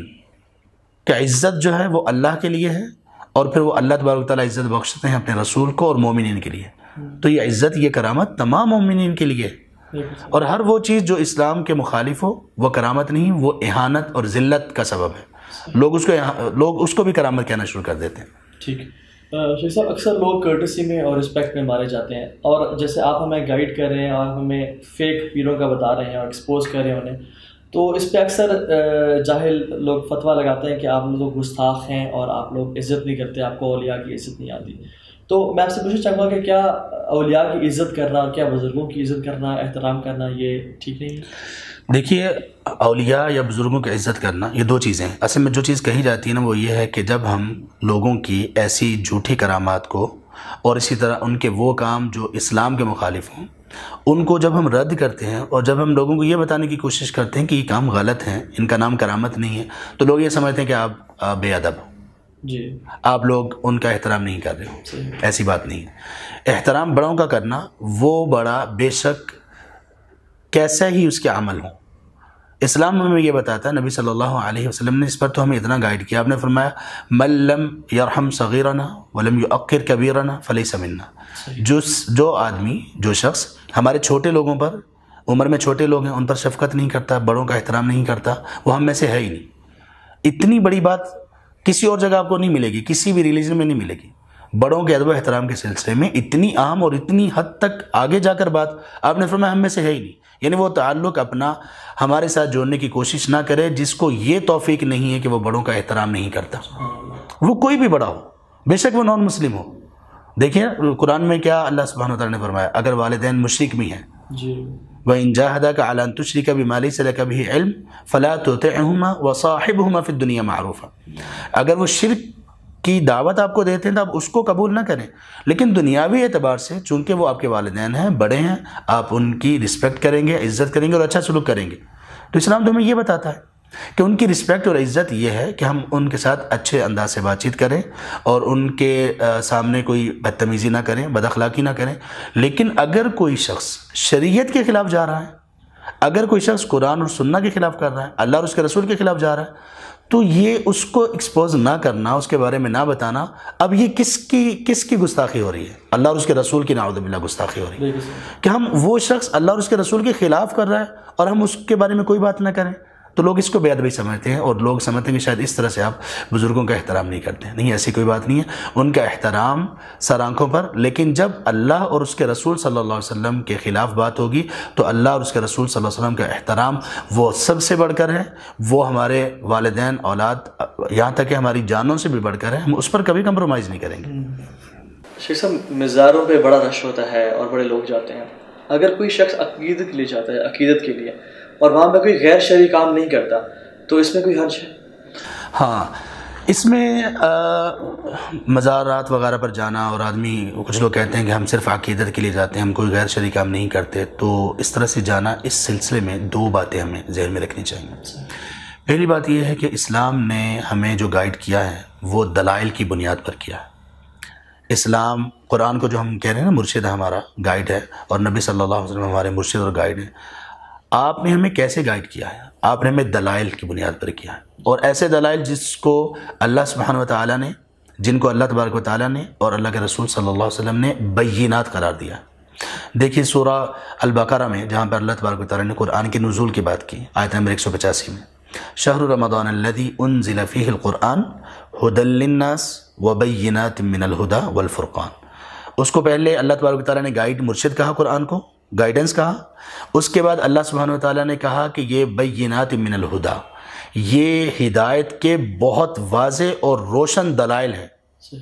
کہ عزت جو ہے وہ اللہ کے لیے ہے، اور پھر وہ اللہ تبارک و تعالیٰ عزت بخشتے ہیں اپنے رسول کو اور مومنین کے لیے۔ تو یہ عزت، یہ کرامت تمام مومنین کے لیے ہے، اور ہر وہ چیز جو اسلام کے مخالف ہو وہ کرامت نہیں، وہ اہانت اور ذلت کا سبب ہے۔ لوگ اس کو لوگ اس کو بھی کرامت کہنا شروع کر دیتے ہیں۔ ٹھیک ہے شیخ صاحب، اکثر لوگ کرٹسی میں اور رسپیکٹ میں مارے جاتے ہیں، اور جیسے آپ ہمیں گائیڈ کر رہے ہیں اور ہمیں فیک پیروں کا بتا رہے ہیں اور ایکسپوز کر رہے ہیں انہیں، تو اس پہ اکثر جاہل لوگ فتویٰ لگاتے ہیں کہ آپ لوگ گستاخ ہیں اور آپ لوگ عزت نہیں کرتے، آپ کو اولیاء کی عزت نہیں آتی۔ تو میں آپ سے پوچھنا چاہوں گا کہ کیا اولیاء کی عزت کرنا اور کیا بزرگوں کی عزت کرنا، احترام کرنا، یہ ٹھیک نہیں ہے؟ دیکھیے، اولیاء یا بزرگوں کی عزت کرنا یہ دو چیزیں ہیں۔ اصل میں جو چیز کہی جاتی ہے نا وہ یہ ہے کہ جب ہم لوگوں کی ایسی جھوٹی کرامات کو اور اسی طرح ان کے وہ کام جو اسلام کے مخالف ہوں ان کو جب ہم رد کرتے ہیں، اور جب ہم لوگوں کو یہ بتانے کی کوشش کرتے ہیں کہ یہ کام غلط ہیں، ان کا نام کرامت نہیں ہے، تو لوگ یہ سمجھتے ہیں کہ آپ بے ادب ہو، جی آپ لوگ ان کا احترام نہیں کر رہے ہو۔ ایسی بات نہیں ہے۔ احترام بڑوں کا کرنا، وہ بڑا بے شک کیسا ہی اس کے عمل ہوں، اسلام میں ہمیں یہ بتاتا ہے، نبی صلی اللہ علیہ وسلم نے اس پر تو ہمیں اتنا گائیڈ کیا، آپ نے فرمایا من لم یرحم صغیرنا ولم یؤقر کبیرنا فلیس منا۔ جو جو آدمی، جو شخص ہمارے چھوٹے لوگوں پر، عمر میں چھوٹے لوگ ہیں، ان پر شفقت نہیں کرتا، بڑوں کا احترام نہیں کرتا، وہ ہم میں سے ہے ہی نہیں۔ اتنی بڑی بات کسی اور جگہ آپ کو نہیں ملے گی، کسی بھی ریلیجن میں نہیں ملے گی۔ بڑوں کے ادب و احترام کے سلسلے میں اتنی عام اور اتنی حد تک آگے جا کر بات آپ نے فرمایا ہم میں سے ہے ہی نہیں، یعنی وہ تعلق اپنا ہمارے ساتھ جوڑنے کی کوشش نہ کرے جس کو یہ توفیق نہیں ہے کہ وہ بڑوں کا احترام نہیں کرتا، وہ کوئی بھی بڑا ہو، بے شک وہ نان مسلم ہو۔ دیکھیں قرآن میں کیا اللہ سبحانہ وتعالیٰ نے فرمایا، اگر والدین مشرک بھی ہیں، وَإِن جَاهَدَاكَ عَلَىٰ أَن تُشْرِكَ بِمَا لَيْسَ لَكَ بِهِ عِلْمٌ فَلَا تُطِعْهُمَا وَصَاحِبْهُمَا فِي الدُّنْيَا مَعْرُوفًا۔ اگر وہ شرک کی دعوت آپ کو دیتے ہیں تو آپ اس کو قبول نہ کریں، لیکن دنیاوی اعتبار سے چونکہ وہ آپ کے والدین ہیں، بڑے ہیں، آپ ان کی رسپیکٹ کریں گے، عزت کریں گے اور اچھا سلوک کریں گے۔ تو اسلام تو ہمیں یہ بتاتا ہے کہ ان کی رسپیکٹ اور عزت یہ ہے کہ ہم ان کے ساتھ اچھے انداز سے بات چیت کریں اور ان کے سامنے کوئی بدتمیزی نہ کریں، بد اخلاقی نہ کریں۔ لیکن اگر کوئی شخص شریعت کے خلاف جا رہا ہے، اگر کوئی شخص قرآن اور سنت کے خلاف کر رہا ہے، اللہ اور اس کے رسول کے خلاف جا رہا ہے، تو یہ اس کو ایکسپوز نہ کرنا، اس کے بارے میں نہ بتانا، اب یہ کس کی کس کی گستاخی ہو رہی ہے؟ اللہ اور اس کے رسول کی نعوذ باللہ گستاخی ہو رہی ہے کہ ہم وہ شخص اللہ اور اس کے رسول کے خلاف کر رہا ہے اور ہم اس کے بارے میں کوئی بات نہ کریں۔ تو لوگ اس کو بے ادبی سمجھتے ہیں اور لوگ سمجھتے ہیں کہ شاید اس طرح سے آپ بزرگوں کا احترام نہیں کرتے ہیں۔ نہیں، ایسی کوئی بات نہیں ہے، ان کا احترام سر آنکھوں پر، لیکن جب اللہ اور اس کے رسول صلی اللہ علیہ وسلم کے خلاف بات ہوگی تو اللہ اور اس کے رسول صلی اللہ علیہ وسلم کا احترام وہ سب سے بڑھ کر ہے، وہ ہمارے والدین، اولاد، یہاں تک کہ ہماری جانوں سے بھی بڑھ کر ہے، ہم اس پر کبھی کمپرومائز نہیں کریں گے۔ شیخ صاحب، مزاروں پہ بڑا رش ہوتا ہے اور بڑے لوگ جاتے ہیں، اگر کوئی شخص عقیدت کے لیے جاتا ہے، عقیدت کے لیے، اور وہاں پہ کوئی غیر شرعی کام نہیں کرتا، تو اس میں کوئی حرج ہے؟ ہاں، اس میں مزارات وغیرہ پر جانا، اور آدمی کچھ لوگ کہتے ہیں کہ ہم صرف عقیدت کے لیے جاتے ہیں، ہم کوئی غیر شرعی کام نہیں کرتے، تو اس طرح سے جانا، اس سلسلے میں دو باتیں ہمیں ذہن میں رکھنی چاہیے۔ پہلی بات یہ ہے کہ اسلام نے ہمیں جو گائیڈ کیا ہے وہ دلائل کی بنیاد پر کیا ہے۔ اسلام، قرآن کو جو ہم کہہ رہے ہیں نا مرشد ہمارا گائیڈ ہے، اور نبی صلی اللہ علیہ وسلم ہمارے مرشد اور گائیڈ ہیں، آپ نے ہمیں کیسے گائیڈ کیا ہے؟ آپ نے ہمیں دلائل کی بنیاد پر کیا ہے، اور ایسے دلائل جس کو اللہ سبحانہ و تعالیٰ نے، جن کو اللہ تبارک و تعالیٰ نے اور اللہ کے رسول صلی اللہ علیہ وسلم نے بینات قرار دیا ہے۔ دیکھیے سورہ البقرہ میں جہاں پر اللہ تبارک و تعالیٰ نے قرآن کے نزول کی بات کی، آیت نمبر ایک سو پچاسی میں، شہر رمضان الذی انزل فیہ القرآن ھدی للناس وبینات من الھدی والفرقان۔ اس کو پہلے اللہ تبارک و تعالیٰ نے گائیڈ، مرشد کہا، قرآن کو گائیڈنس کہا، اس کے بعد اللہ سبحانہ و تعالیٰ نے کہا کہ یہ بینات من الھدی، یہ ہدایت کے بہت واضح اور روشن دلائل ہیں،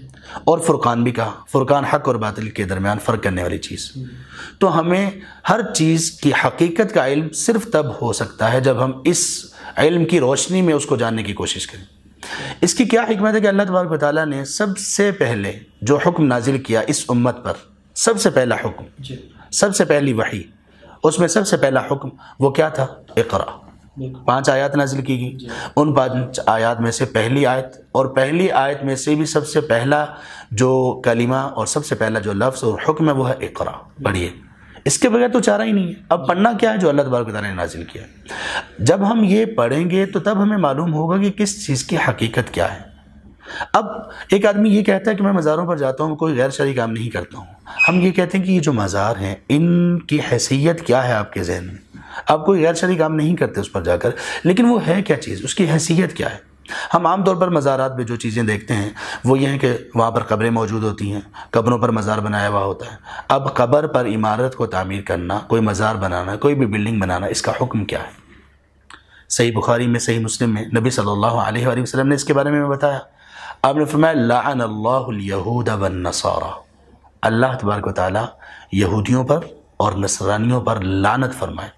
اور فرقان بھی کہا، فرقان حق اور باطل کے درمیان فرق کرنے والی چیز۔ تو ہمیں ہر چیز کی حقیقت کا علم صرف تب ہو سکتا ہے جب ہم اس علم کی روشنی میں اس کو جاننے کی کوشش کریں۔ اس کی کیا حکمت ہے کہ اللہ تبارک و تعالیٰ نے سب سے پہلے جو حکم نازل کیا اس امت پر، سب سے پہلا حکم، سب سے پہلی وحی، اس میں سب سے پہلا حکم وہ کیا تھا؟ اقرا۔ پانچ آیات نازل کی گئی، ان پانچ آیات میں سے پہلی آیت، اور پہلی آیت میں سے بھی سب سے پہلا جو کلمہ اور سب سے پہلا جو لفظ اور حکم ہے وہ ہے اقرا، پڑھیے۔ اس کے بغیر تو چارہ ہی نہیں ہے۔ اب پڑھنا کیا ہے؟ جو اللہ تبارک و تعالیٰ نے نازل کیا ہے۔ جب ہم یہ پڑھیں گے تو تب ہمیں معلوم ہوگا کہ کس چیز کی حقیقت کیا ہے۔ اب ایک آدمی یہ کہتا ہے کہ میں مزاروں پر جاتا ہوں، کوئی غیر شرعی کام نہیں کرتا ہوں۔ ہم یہ کہتے ہیں کہ یہ جو مزار ہیں ان کی حیثیت کیا ہے آپ کے ذہن میں؟ آپ کوئی غیر شرعی کام نہیں کرتے اس پر جا کر، لیکن وہ ہے کیا چیز، اس کی حیثیت کیا ہے؟ ہم عام طور پر مزارات میں جو چیزیں دیکھتے ہیں وہ یہ ہیں کہ وہاں پر قبریں موجود ہوتی ہیں، قبروں پر مزار بنایا ہوا ہوتا ہے۔ اب قبر پر عمارت کو تعمیر کرنا، کوئی مزار بنانا، کوئی بھی بلڈنگ بنانا، اس کا حکم کیا ہے؟ صحیح بخاری میں، صحیح مسلم میں نبی صلی اللہ علیہ وآلہ وسلم نے اس کے بارے میں بتایا۔ آپ نے فرمایا لعن اللہ الیہود والنصارى، اللہ تبارک و تعالیٰ یہودیوں پر اور نصرانیوں پر لعنت فرمائے۔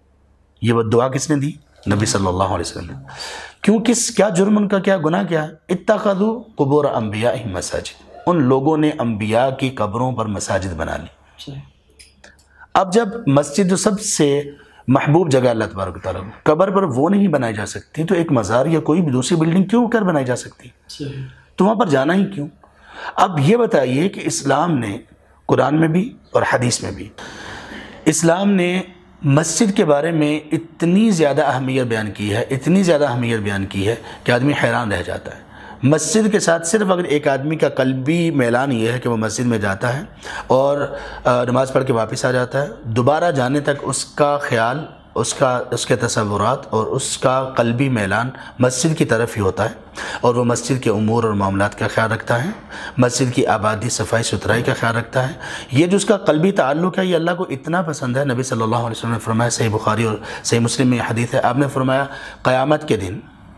یہ وہ دعا کس نے دی؟ نبی صلی اللہ علیہ وسلم نے۔ کیوں؟ کس کیا جرم ان کا، کیا گناہ کیا ہے؟ اتخذوا قبور انبیائہم مساجد، ان لوگوں نے انبیاء کی قبروں پر مساجد بنا لی۔ اب جب مسجد جو سب سے محبوب جگہ اللہ تبارک و تعالیٰ، قبر پر وہ نہیں بنائی جا سکتی تو ایک مزار یا کوئی بھی دوسری بلڈنگ کیوں کر بنائی جا سکتی؟ تو وہاں پر جانا ہی کیوں؟ اب یہ بتائیے کہ اسلام نے قرآن میں بھی اور حدیث میں بھی، اسلام نے مسجد کے بارے میں اتنی زیادہ اہمیت بیان کی ہے، اتنی زیادہ اہمیت بیان کی ہے کہ آدمی حیران رہ جاتا ہے۔ مسجد کے ساتھ صرف اگر ایک آدمی کا قلبی میلان یہ ہے کہ وہ مسجد میں جاتا ہے اور نماز پڑھ کے واپس آ جاتا ہے، دوبارہ جانے تک اس کا خیال، اس کا اس کے تصورات اور اس کا قلبی میلان مسجد کی طرف ہی ہوتا ہے، اور وہ مسجد کے امور اور معاملات کا خیال رکھتا ہے، مسجد کی آبادی، صفائی ستھرائی کا خیال رکھتا ہے۔ یہ جو اس کا قلبی تعلق ہے یہ اللہ کو اتنا پسند ہے۔ نبی صلی اللہ علیہ وسلم نے فرمایا، صحیح بخاری اور صحیح مسلم میں حدیث ہے، آپ نے فرمایا قیامت کے دن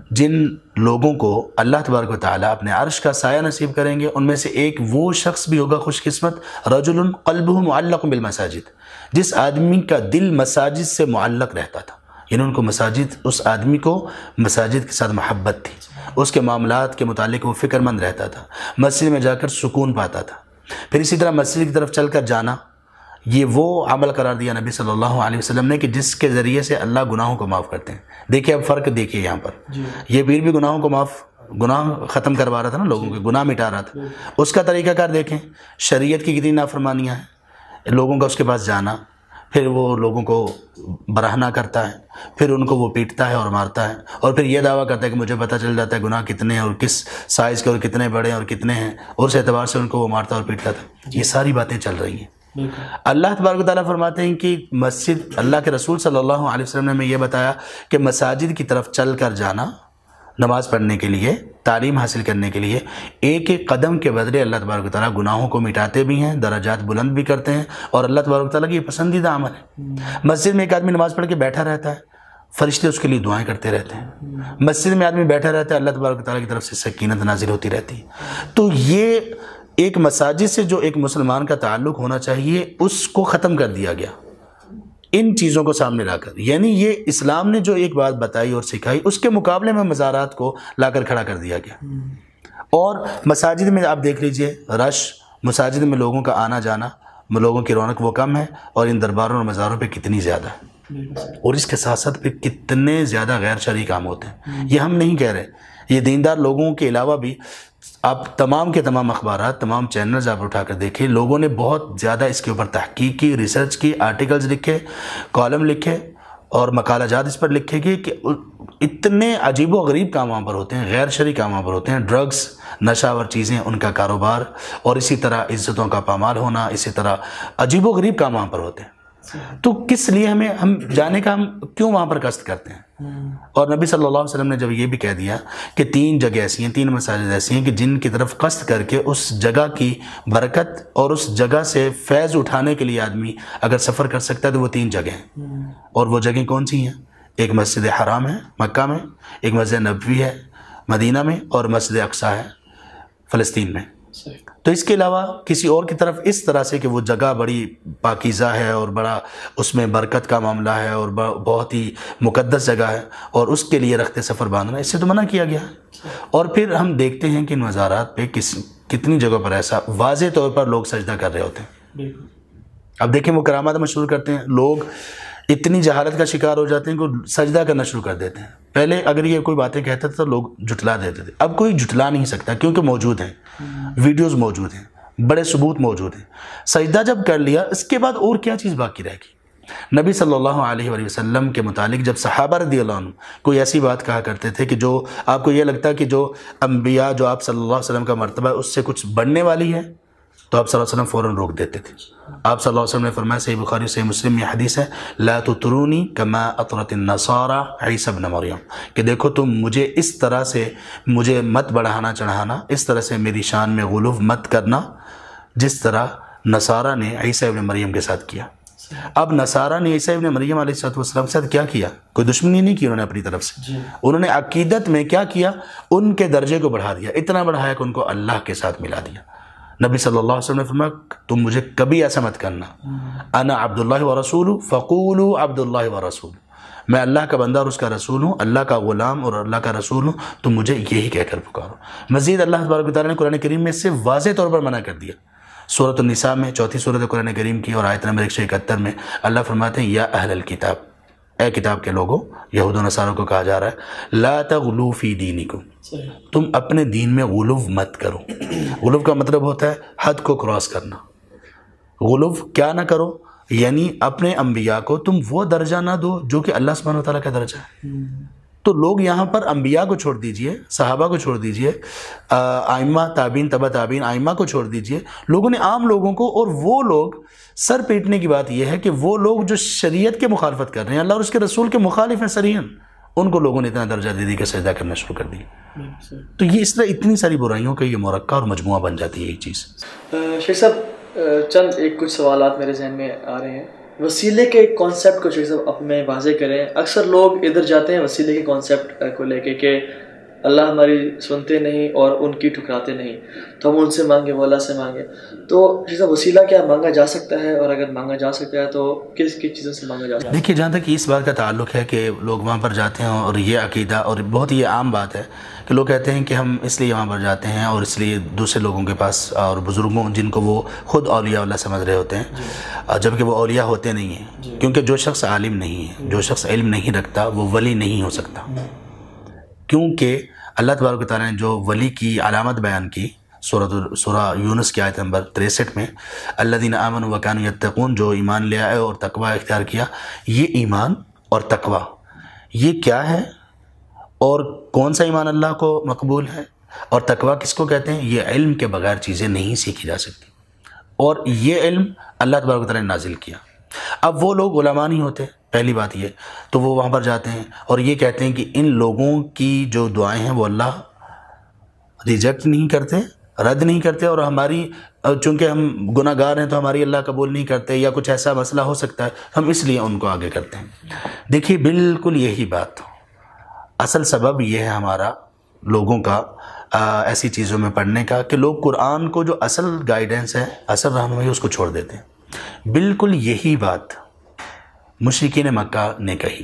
جن لوگوں کو اللہ تبارک و تعالیٰ اپنے عرش کا سایہ نصیب کریں گے ان میں سے ایک وہ شخص بھی ہوگا خوش قسمت رجل قلبہ معلق بالمساجد، جس آدمی کا دل مساجد سے معلق رہتا تھا، یعنی ان کو مساجد، اس آدمی کو مساجد کے ساتھ محبت تھی، اس کے معاملات کے متعلق وہ فکر مند رہتا تھا، مسجد میں جا کر سکون پاتا تھا۔ پھر اسی طرح مسجد کی طرف چل کر جانا، یہ وہ عمل قرار دیا نبی صلی اللہ علیہ وسلم نے کہ جس کے ذریعے سے اللہ گناہوں کو معاف کرتے ہیں۔ دیکھیں اب فرق دیکھیے یہاں پر، یہ پیر بھی گناہوں کو معاف، گناہ ختم کروا رہا تھا نا، لوگوں کے گناہ مٹا رہا تھا، اس کا طریقہ کار دیکھیں، شریعت کی کتنی نافرمانیاں ہیں، لوگوں کا اس کے پاس جانا، پھر وہ لوگوں کو برہنہ کرتا ہے، پھر ان کو وہ پیٹتا ہے اور مارتا ہے، اور پھر یہ دعویٰ کرتا ہے کہ مجھے پتہ چل جاتا ہے گناہ کتنے ہیں اور کس سائز کے اور کتنے بڑے ہیں اور کتنے ہیں، اور اس اعتبار سے ان کو وہ مارتا اور پیٹتا تھا۔ یہ ساری باتیں چل رہی ہیں۔ اللہ تبارک و تعالیٰ فرماتے ہیں کہ مسجد، اللہ کے رسول صلی اللہ علیہ وسلم نے ہمیں یہ بتایا کہ مساجد کی طرف چل کر جانا، نماز پڑھنے کے لیے، تعلیم حاصل کرنے کے لیے، ایک ایک قدم کے بدلے اللہ تبارک و تعالیٰ گناہوں کو مٹاتے بھی ہیں، درجات بلند بھی کرتے ہیں، اور اللہ تبارک و تعالیٰ کی یہ پسندیدہ عمل ہے۔ مسجد میں ایک آدمی نماز پڑھ کے بیٹھا رہتا ہے، فرشتے اس کے لیے دعائیں کرتے رہتے ہیں۔ مسجد میں آدمی بیٹھا رہتا ہے، اللہ تبارک و تعالیٰ کی طرف سے سکینت نازل ہوتی رہتی ہے۔ تو یہ ایک مساجد سے جو ایک مسلمان کا تعلق ہونا چاہیے اس کو ختم کر دیا گیا ان چیزوں کو سامنے لا کر، یعنی یہ اسلام نے جو ایک بات بتائی اور سکھائی اس کے مقابلے میں مزارات کو لا کر کھڑا کر دیا گیا۔ اور مساجد میں آپ دیکھ لیجئے رش، مساجد میں لوگوں کا آنا جانا، لوگوں کی رونق وہ کم ہے، اور ان درباروں اور مزاروں پہ کتنی زیادہ ہے، اور اس کے ساتھ ساتھ پہ کتنے زیادہ غیر شرعی کام ہوتے ہیں۔ یہ ہم نہیں کہہ رہے، یہ دیندار لوگوں کے علاوہ بھی آپ تمام کے تمام اخبارات، تمام چینلز آپ اٹھا کر دیکھیں، لوگوں نے بہت زیادہ اس کے اوپر تحقیق کی، ریسرچ کی، آرٹیکلز لکھے، کالم لکھے اور مقالہ جات اس پر لکھے گئے کہ اتنے عجیب و غریب کام وہاں پر ہوتے ہیں، غیر شرعی کام وہاں پر ہوتے ہیں، ڈرگز، نشہ آور چیزیں، ان کا کاروبار، اور اسی طرح عزتوں کا پامال ہونا، اسی طرح عجیب و غریب کام وہاں پر ہوتے ہیں۔ تو کس لیے ہمیں ہم جانے کا، ہم کیوں وہاں پر قصد کرتے ہیں؟ اور نبی صلی اللہ علیہ وسلم نے جب یہ بھی کہہ دیا کہ تین جگہ ایسی ہیں، تین مساجد ایسی ہیں کہ جن کی طرف قصد کر کے اس جگہ کی برکت اور اس جگہ سے فیض اٹھانے کے لیے آدمی اگر سفر کر سکتا ہے تو وہ تین جگہ ہیں۔ اور وہ جگہیں کون سی ہیں؟ ایک مسجد حرام ہے مکہ میں، ایک مسجد نبوی ہے مدینہ میں، اور مسجد اقصیٰ ہے فلسطین میں۔ تو اس کے علاوہ کسی اور کی طرف اس طرح سے کہ وہ جگہ بڑی پاکیزہ ہے اور بڑا اس میں برکت کا معاملہ ہے اور بہت ہی مقدس جگہ ہے، اور اس کے لیے رخت سفر باندھنا، اس سے تو منع کیا گیا ہے۔ اور پھر ہم دیکھتے ہیں کہ ان مزارات پہ کس کتنی جگہوں پر ایسا واضح طور پر لوگ سجدہ کر رہے ہوتے ہیں۔ اب دیکھیں وہ کرامات مشہور کرتے ہیں، لوگ اتنی جہالت کا شکار ہو جاتے ہیں کہ سجدہ کرنا شروع کر دیتے ہیں۔ پہلے اگر یہ کوئی باتیں کہتا تھا تو لوگ جھٹلا دیتے تھے، اب کوئی جھٹلا نہیں سکتا کیونکہ موجود ہیں، ویڈیوز موجود ہیں، بڑے ثبوت موجود ہیں۔ سجدہ جب کر لیا اس کے بعد اور کیا چیز باقی رہ گئی؟ نبی صلی اللہ علیہ وآلہ وسلم کے متعلق جب صحابہ رضی اللہ عنہ کوئی ایسی بات کہا کرتے تھے کہ جو آپ کو یہ لگتا ہے کہ جو انبیاء، جو آپ صلی اللہ علیہ وسلم کا مرتبہ اس سے کچھ بڑھنے والی ہے، تو آپ صلی اللہ علیہ وسلم فوراً روک دیتے تھے۔ آپ صلی اللہ علیہ وسلم نے فرمایا، صحیح بخاری صحیح مسلم میں حدیث ہے، لا تطرونی کما اطرت النصارى عیسی ابن مریم، کہ دیکھو تم مجھے اس طرح سے مجھے مت بڑھانا چڑھانا، اس طرح سے میری شان میں غلو مت کرنا جس طرح نصارہ نے عیسی ابن مریم کے ساتھ کیا۔ اب نصارہ نے عیسی ابن مریم علیہ السلام کے ساتھ کیا کیا؟ کوئی دشمنی نہیں کی انہوں نے اپنی طرف سے، انہوں نے عقیدت میں کیا کیا؟ ان کے درجے کو بڑھا دیا، اتنا بڑھایا کہ ان کو اللہ کے ساتھ ملا دیا۔ نبی صلی اللہ علیہ وسلم نے فرمایا تم مجھے کبھی ایسا مت کرنا، انا عبداللہ ورسولہ فقولوا عبداللہ ورسولہ، میں اللہ کا بندہ اور اس کا رسول ہوں، اللہ کا غلام اور اللہ کا رسول ہوں، تم مجھے یہی کہہ کر پکارو۔ مزید اللہ تبارک و تعالیٰ نے قرآن کریم میں اس سے واضح طور پر منع کر دیا۔ سورۃ النساء میں، چوتھی سورۃ قرآن کریم کی اور آیت نمبر ایک سو اکہتر میں اللہ فرماتے ہیں، یا اہل الکتاب، اے کتاب کے لوگوں، یہود و نصاروں کو کہا جا رہا ہے، لا تغلو فی دینکم، تم اپنے دین میں غلو مت کرو۔ غلو کا مطلب ہوتا ہے حد کو کراس کرنا۔ غلو کیا نہ کرو، یعنی اپنے انبیاء کو تم وہ درجہ نہ دو جو کہ اللہ سبحانہ وتعالیٰ کا درجہ ہے۔ تو لوگ یہاں پر انبیاء کو چھوڑ دیجئے، صحابہ کو چھوڑ دیجئے، ائمہ تابعین تبع تابعین ائمہ کو چھوڑ دیجئے، لوگوں نے عام لوگوں کو، اور وہ لوگ سر پیٹنے کی بات یہ ہے کہ وہ لوگ جو شریعت کے مخالفت کر رہے ہیں، اللہ اور اس کے رسول کے مخالف ہیں صریحاً، ان کو لوگوں نے اتنا درجہ دے دی کہ سجدہ کرنا شروع کر دیا۔ تو یہ اس طرح اتنی ساری برائیوں کا یہ مرکب اور مجموعہ بن جاتی ہے یہ چیز۔ شیخ صاحب چند ایک کچھ سوالات میرے ذہن میں آ رہے ہیں وسیلے کے کانسیپٹ کو شیخ صاحب آپ میں واضح کریں. اکثر لوگ ادھر جاتے ہیں وسیلے کے کانسیپٹ کو لے کے کہ اللہ ہماری سنتے نہیں اور ان کی ٹھکراتے نہیں، تو ہم ان سے مانگیں، وہ اللہ سے مانگیں. تو شیخ صاحب وسیلہ کیا مانگا جا سکتا ہے، اور اگر مانگا جا سکتا ہے تو کس کس چیزوں سے مانگا جا سکتا ہے؟ دیکھیے جہاں تک اس بات کا تعلق ہے کہ لوگ وہاں پر جاتے ہیں اور یہ عقیدہ، اور بہت یہ عام بات ہے کہ لوگ کہتے ہیں کہ ہم اس لیے وہاں پر جاتے ہیں اور اس لیے دوسرے لوگوں کے پاس اور بزرگوں جن کو وہ خود اولیاء اللہ سمجھ رہے ہوتے ہیں، جبکہ وہ اولیاء ہوتے نہیں ہیں. کیونکہ جو شخص عالم نہیں ہے، جو شخص علم نہیں رکھتا، وہ ولی نہیں ہو سکتا. کیونکہ اللہ تبارک و تعالیٰ نے جو ولی کی علامت بیان کی سورۃ سورہ یونس کی آیت نمبر تریسٹھ میں، الذین آمنوا وکانوا یتقون، جو ایمان لے آئے اور تقوی اختیار کیا. یہ ایمان اور تقوی یہ کیا ہے، اور کون سا ایمان اللہ کو مقبول ہے، اور تقوی کس کو کہتے ہیں؟ یہ علم کے بغیر چیزیں نہیں سیکھی جا سکتی، اور یہ علم اللہ تبارک و تعالیٰ نے نازل کیا. اب وہ لوگ علماء نہیں ہوتے، پہلی بات یہ، تو وہ وہاں پر جاتے ہیں اور یہ کہتے ہیں کہ ان لوگوں کی جو دعائیں ہیں وہ اللہ ریجیکٹ نہیں کرتے، رد نہیں کرتے، اور ہماری چونکہ ہم گناہ گار ہیں تو ہماری اللہ قبول نہیں کرتے، یا کچھ ایسا مسئلہ ہو سکتا ہے، ہم اس لیے ان کو آگے کرتے ہیں. دیکھیے بالکل یہی بات، اصل سبب یہ ہے ہمارا لوگوں کا ایسی چیزوں میں پڑھنے کا کہ لوگ قرآن کو جو اصل گائیڈنس ہے، اصل رہنمائی، اس کو چھوڑ دیتے ہیں. بالکل یہی بات مشرکین مکہ نے کہی.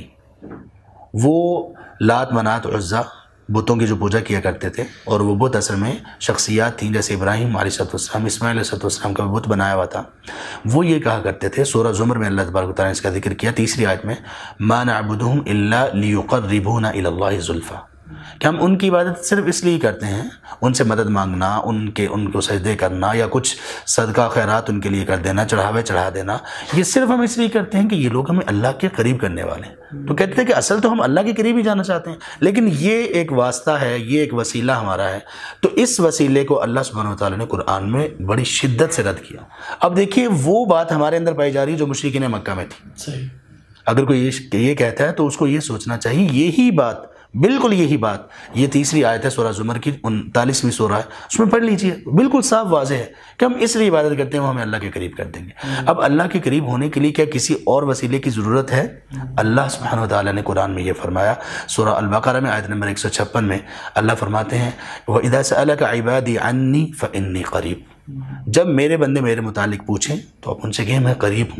وہ لات منات عزا بتوں کی جو پوجا کیا کرتے تھے، اور وہ بت اصل میں شخصیات تھیں، جیسے ابراہیم علیہ السلام، اسماعیل علیہ السلام کا بت بنایا ہوا تھا. وہ یہ کہا کرتے تھے، سورہ زمر میں اللہ تبارک و تعالیٰ نے اس کا ذکر کیا تیسری آیت میں، ما نعبدہم الا لیقربونا الی اللہ زلفی، کہ ہم ان کی عبادت صرف اس لیے کرتے ہیں، ان سے مدد مانگنا، ان کے ان کو سجدے کرنا، یا کچھ صدقہ خیرات ان کے لیے کر دینا، چڑھاوے چڑھا دینا، یہ صرف ہم اس لیے کرتے ہیں کہ یہ لوگ ہمیں اللہ کے قریب کرنے والے ہیں. تو کہتے ہیں کہ اصل تو ہم اللہ کے قریب ہی جانا چاہتے ہیں، لیکن یہ ایک واسطہ ہے، یہ ایک وسیلہ ہمارا ہے. تو اس وسیلے کو اللہ سبحانہ و تعالیٰ نے قرآن میں بڑی شدت سے رد کیا. اب دیکھیے وہ بات ہمارے اندر پائی جا رہی ہے جو مشرکین مکہ میں تھی. صحیح. اگر کوئی یہ کہتا ہے تو اس کو یہ سوچنا چاہیے یہی بات، بالکل یہی بات، یہ تیسری آیت ہے سورہ زمر کی، انتالیسویں سورہ ہے، اس میں پڑھ لیجئے، بالکل صاف واضح ہے کہ ہم اس لیے عبادت کرتے ہیں وہ ہمیں اللہ کے قریب کر دیں گے. اب اللہ کے قریب ہونے کے لیے کیا کسی اور وسیلے کی ضرورت ہے؟ اللہ سبحانہ و تعالیٰ نے قرآن میں یہ فرمایا، سورہ البقرہ میں آیت نمبر ایک سو چھپن میں اللہ فرماتے ہیں، وَإِذَا سَأَلَكَ عِبَادِي عَنِّي فَإِنِّي قَرِيب، جب میرے بندے میرے متعلق پوچھیں تو آپ ان سے کہیں میں قریب ہوں.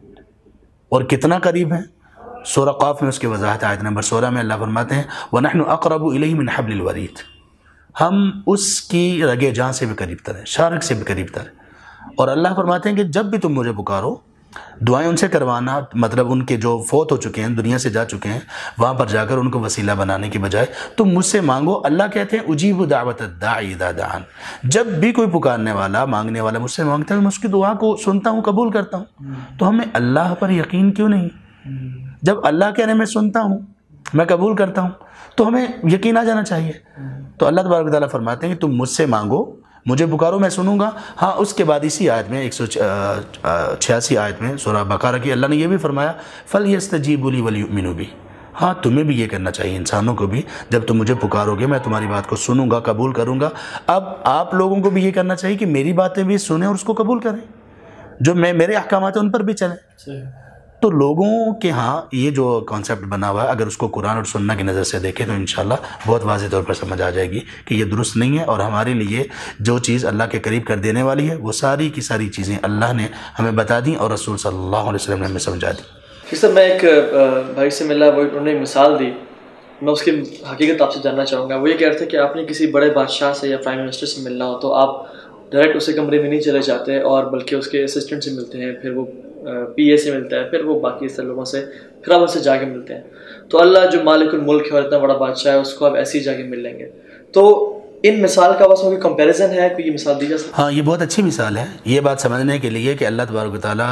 اور کتنا قریب ہیں؟ سورہ قاف میں اس کی وضاحت آیت نمبر سولہ میں اللہ فرماتے ہیں، وَنَحْنُ أَقْرَبُ إِلَيْهِ مِنْ حَبْلِ الْوَرِيدِ، ہم اس کی رگے جان سے بھی قریب تر ہیں، شارک سے بھی قریب تر ہیں. اور اللہ فرماتے ہیں کہ جب بھی تم مجھے پکارو، دعائیں ان سے کروانا، مطلب ان کے جو فوت ہو چکے ہیں، دنیا سے جا چکے ہیں، وہاں پر جا کر ان کو وسیلہ بنانے کی بجائے تم مجھ سے مانگو. اللہ کہتے ہیں اجیب دعوت الداعی اذا دعان، جب بھی کوئی پکارنے والا، مانگنے والا مجھ سے مانگتا ہے، میں اس کی دعا کو سنتا ہوں، قبول کرتا ہوں. تو ہمیں اللہ پر یقین کیوں نہیں؟ جب اللہ کہہ رہے میں سنتا ہوں، میں قبول کرتا ہوں، تو ہمیں یقین آ جانا چاہیے. تو اللہ تبارک و تعالیٰ فرماتے ہیں کہ تم مجھ سے مانگو، مجھے پکارو، میں سنوں گا. ہاں اس کے بعد اسی آیت میں ایک سو چھیاسی آیت میں سورہ بقرہ کی اللہ نے یہ بھی فرمایا، فَلْيَسْتَجِيبُوا لِي وَلْيُؤْمِنُوا بِي، ہاں تمہیں بھی یہ کرنا چاہیے، انسانوں کو بھی، جب تم مجھے پکارو گے میں تمہاری بات کو سنوں گا، قبول کروں گا. اب آپ لوگوں کو بھی یہ کرنا چاہیے کہ میری باتیں بھی سنیں اور اس کو قبول کریں، جو میں میرے احکامات ہیں ان پر بھی چلیں. تو لوگوں کے ہاں یہ جو کانسیپٹ بنا ہوا ہے، اگر اس کو قرآن اور سنت کی نظر سے دیکھیں تو انشاءاللہ بہت واضح طور پر سمجھ آ جائے گی کہ یہ درست نہیں ہے. اور ہمارے لیے جو چیز اللہ کے قریب کر دینے والی ہے وہ ساری کی ساری چیزیں اللہ نے ہمیں بتا دیں اور رسول صلی اللہ علیہ وسلم نے ہمیں سمجھا دی. جس طرح میں ایک بھائی سے ملا، وہ انہوں نے مثال دی، میں اس کی حقیقت آپ سے جاننا چاہوں گا. وہ یہ کہہ رہے تھے کہ آپ نے کسی بڑے بادشاہ سے یا پرائم منسٹر سے ملنا ہو تو آپ ڈائریکٹ اسے کمرے میں نہیں چلے جاتے، اور بلکہ اس کے اسسٹنٹ سے ملتے ہیں، پھر وہ پی اے سے ملتا ہے، پھر وہ باقی اس لوگوں سے، پھر آپ ان سے جا کے ملتے ہیں. تو اللہ جو مالک الملک ہے اور اتنا بڑا بادشاہ ہے، اس کو آپ ایسے ہی جا کے مل لیں گے. تو ان مثال کا بس کوئی کمپیریزن ہے، کوئی یہ مثال دی جا سکتی؟ ہاں یہ بہت اچھی مثال ہے، یہ بات سمجھنے کے لیے کہ اللہ تبارک و تعالیٰ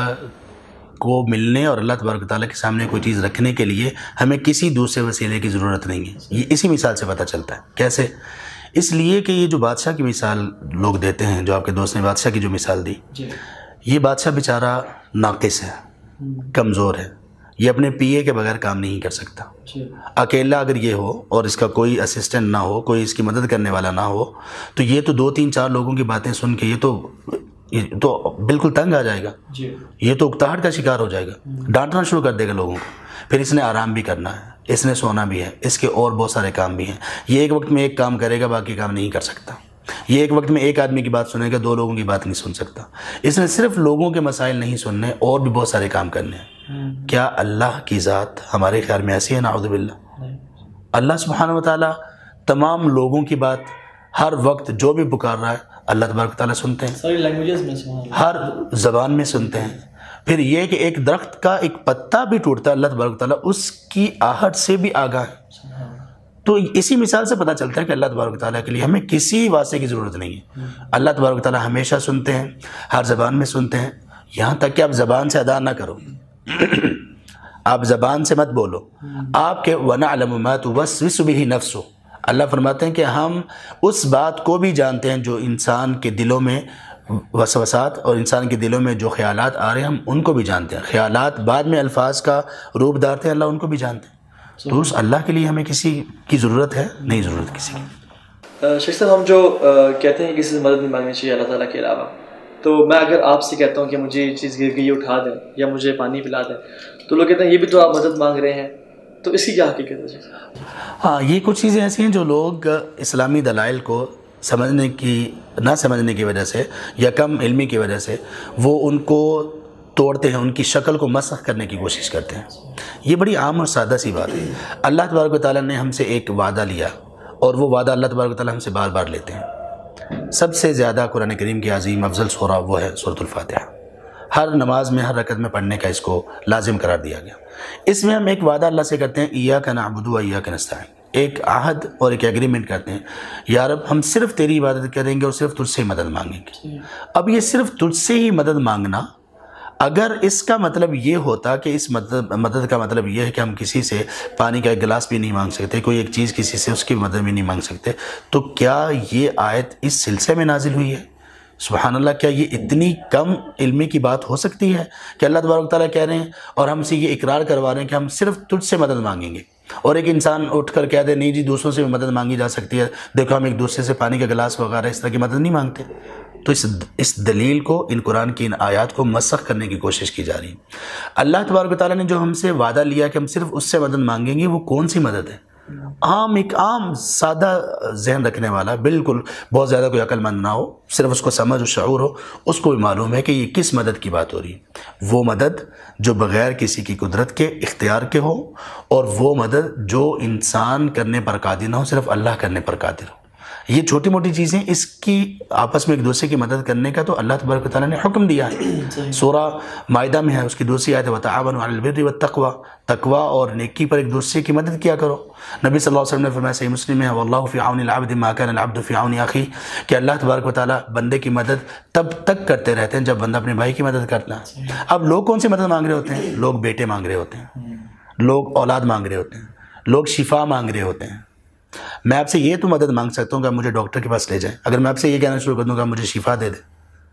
کو ملنے اور اللہ تبارک و تعالیٰ کے سامنے کوئی چیز رکھنے کے لیے ہمیں کسی دوسرے وسیلے کی ضرورت نہیں ہے. یہ اسی مثال سے پتہ چلتا ہے. کیسے؟ اس لیے کہ یہ جو بادشاہ کی مثال لوگ دیتے ہیں، جو آپ کے دوست نے بادشاہ کی جو مثال دی، یہ بادشاہ بیچارہ ناقص ہے، کمزور ہے، یہ اپنے پی اے کے بغیر کام نہیں کر سکتا. اکیلا اگر یہ ہو اور اس کا کوئی اسسٹنٹ نہ ہو، کوئی اس کی مدد کرنے والا نہ ہو، تو یہ تو دو تین چار لوگوں کی باتیں سن کے یہ تو یہ تو بالکل تنگ آ جائے گا، یہ تو اکتاہٹ کا شکار ہو جائے گا، ڈانٹنا شروع کر دے گا لوگوں کو۔ پھر اس نے آرام بھی کرنا ہے، اس نے سونا بھی ہے، اس کے اور بہت سارے کام بھی ہیں۔ یہ ایک وقت میں ایک کام کرے گا، باقی کام نہیں کر سکتا۔ یہ ایک وقت میں ایک آدمی کی بات سنے گا، دو لوگوں کی بات نہیں سن سکتا۔ اس نے صرف لوگوں کے مسائل نہیں سننے، اور بھی بہت سارے کام کرنے ہیں۔ کیا اللہ کی ذات ہمارے خیال میں ایسی ہے؟ نعوذ باللہ۔ اللہ سبحانہ و تعالیٰ تمام لوگوں کی بات ہر وقت جو بھی پکار رہا ہے اللہ تبارک و تعالیٰ سنتے ہیں، ساری لینگویجز میں سبحان اللہ، ہر زبان میں سنتے ہیں۔ پھر یہ کہ ایک درخت کا ایک پتا بھی ٹوٹتا ہے، اللہ تبارک و تعالیٰ اس کی آہٹ سے بھی آگاہ ہے۔ تو اسی مثال سے پتہ چلتا ہے کہ اللہ تبارک و تعالیٰ کے لیے ہمیں کسی واسطے کی ضرورت نہیں ہے۔ اللہ تبارک و تعالیٰ ہمیشہ سنتے ہیں، ہر زبان میں سنتے ہیں، یہاں تک کہ آپ زبان سے ادا نہ کرو، آپ زبان سے مت بولو، آپ کے وَنَعْلَمُ مَا تُوَسْوِسُ بِهِ نَفْسُهُ، اللہ فرماتے ہیں کہ ہم اس بات کو بھی جانتے ہیں جو انسان کے دلوں میں وسوسات اور انسان کے دلوں میں جو خیالات آ رہے ہیں، ہم ان کو بھی جانتے ہیں۔ خیالات بعد میں الفاظ کا روپ دھارتے ہیں، اللہ ان کو بھی جانتے ہیں۔ تو اس اللہ کے لیے ہمیں کسی کی ضرورت ہے نہیں، ضرورت کسی کی۔ شیخ صاحب، ہم جو کہتے ہیں کہ کسی سے مدد نہیں مانگنی چاہیے اللہ تعالیٰ کے علاوہ، تو میں اگر آپ سے کہتا ہوں کہ مجھے یہ چیز گر گئی اٹھا دیں یا مجھے پانی پلا دیں، تو لوگ کہتے ہیں یہ بھی تو آپ مدد مانگ رہے ہیں، تو اس کی کیا حقیقت ہے؟ ہاں، یہ کچھ چیزیں ایسی ہیں جو لوگ اسلامی دلائل کو سمجھنے کی نہ سمجھنے کی وجہ سے یا کم علمی کی وجہ سے وہ ان کو توڑتے ہیں، ان کی شکل کو مسخ کرنے کی کوشش کرتے ہیں۔ یہ بڑی عام اور سادہ سی بات ہے۔ اللہ تبارک و تعالیٰ نے ہم سے ایک وعدہ لیا، اور وہ وعدہ اللہ تبارک و تعالیٰ ہم سے بار بار لیتے ہیں۔ سب سے زیادہ قرآن کریم کی عظیم افضل سورہ وہ ہے سورۃ الفاتحہ۔ ہر نماز میں، ہر رکعت میں پڑھنے کا اس کو لازم قرار دیا گیا۔ اس میں ہم ایک وعدہ اللہ سے کرتے ہیں، ایاک نعبد و ایاک نستعین، ایک عہد اور ایک ایگریمنٹ کرتے ہیں، یا رب ہم صرف تیری عبادت کریں گے اور صرف تجھ سے ہی مدد مانگیں گے۔ اب یہ صرف تجھ سے ہی مدد مانگنا، اگر اس کا مطلب یہ ہوتا کہ اس مدد مدد کا مطلب یہ ہے کہ ہم کسی سے پانی کا ایک گلاس بھی نہیں مانگ سکتے، کوئی ایک چیز کسی سے اس کی مدد بھی نہیں مانگ سکتے، تو کیا یہ آیت اس سلسلے میں نازل ہوئی ہے؟ سبحان اللہ، کیا یہ اتنی کم علمی کی بات ہو سکتی ہے کہ اللہ تبارک و تعالیٰ کہہ رہے ہیں اور ہم سے یہ اقرار کروا رہے ہیں کہ ہم صرف تجھ سے مدد مانگیں گے، اور ایک انسان اٹھ کر کہہ دے نہیں جی دوسروں سے بھی مدد مانگی جا سکتی ہے، دیکھو ہم ایک دوسرے سے پانی کا گلاس وغیرہ اس طرح کی مدد نہیں مانگتے۔ تو اس اس دلیل کو، ان قرآن کی ان آیات کو مسخ کرنے کی کوشش کی جا رہی ہے۔ اللہ تبارک و تعالیٰ نے جو ہم سے وعدہ لیا کہ ہم صرف اس سے مدد مانگیں گے، وہ کون سی مدد ہے؟ عام ایک عام سادہ ذہن رکھنے والا، بالکل بہت زیادہ کوئی عقل مند نہ ہو، صرف اس کو سمجھ و شعور ہو، اس کو بھی معلوم ہے کہ یہ کس مدد کی بات ہو رہی ہے۔ وہ مدد جو بغیر کسی کی قدرت کے، اختیار کے ہو، اور وہ مدد جو انسان کرنے پر قادر نہ ہو، صرف اللہ کرنے پر قادر ہو۔ یہ چھوٹی موٹی چیزیں، اس کی آپس میں ایک دوسرے کی مدد کرنے کا تو اللہ تبارک و تعالیٰ نے حکم دیا ہے۔ سورہ مائدہ میں ہے، اس کی دوسری آیت ہے وَتَعَاوَنُوا عَلَى الْبِرِّ وَالتَّقْوَىٰ، تقویٰ اور نیکی پر ایک دوسرے کی مدد کیا کرو۔ نبی صلی اللہ علیہ وسلم نے فرمایا، صحیح مسلم میں ہے، وَاللَّهُ فِي عَوْنِ الْعَبْدِ مَا كَانَ الْعَبْدُ فِي عَوْنِ أَخِيهِ، کہ اللہ تبارک و تعالیٰ بندے کی مدد تب تک کرتے رہتے ہیں جب بندہ اپنے بھائی کی مدد کرتا ہے۔ اب لوگ کون سی مدد مانگ رہے ہوتے ہیں؟ لوگ بیٹے مانگ رہے ہوتے ہیں، لوگ اولاد مانگ رہے ہوتے ہیں، لوگ شفا مانگ رہے ہوتے ہیں۔ میں آپ سے یہ تو مدد مانگ سکتا ہوں کہ آپ مجھے ڈاکٹر کے پاس لے جائیں، اگر میں آپ سے یہ کہنا شروع کر دوں کہ آپ مجھے شفا دے دیں،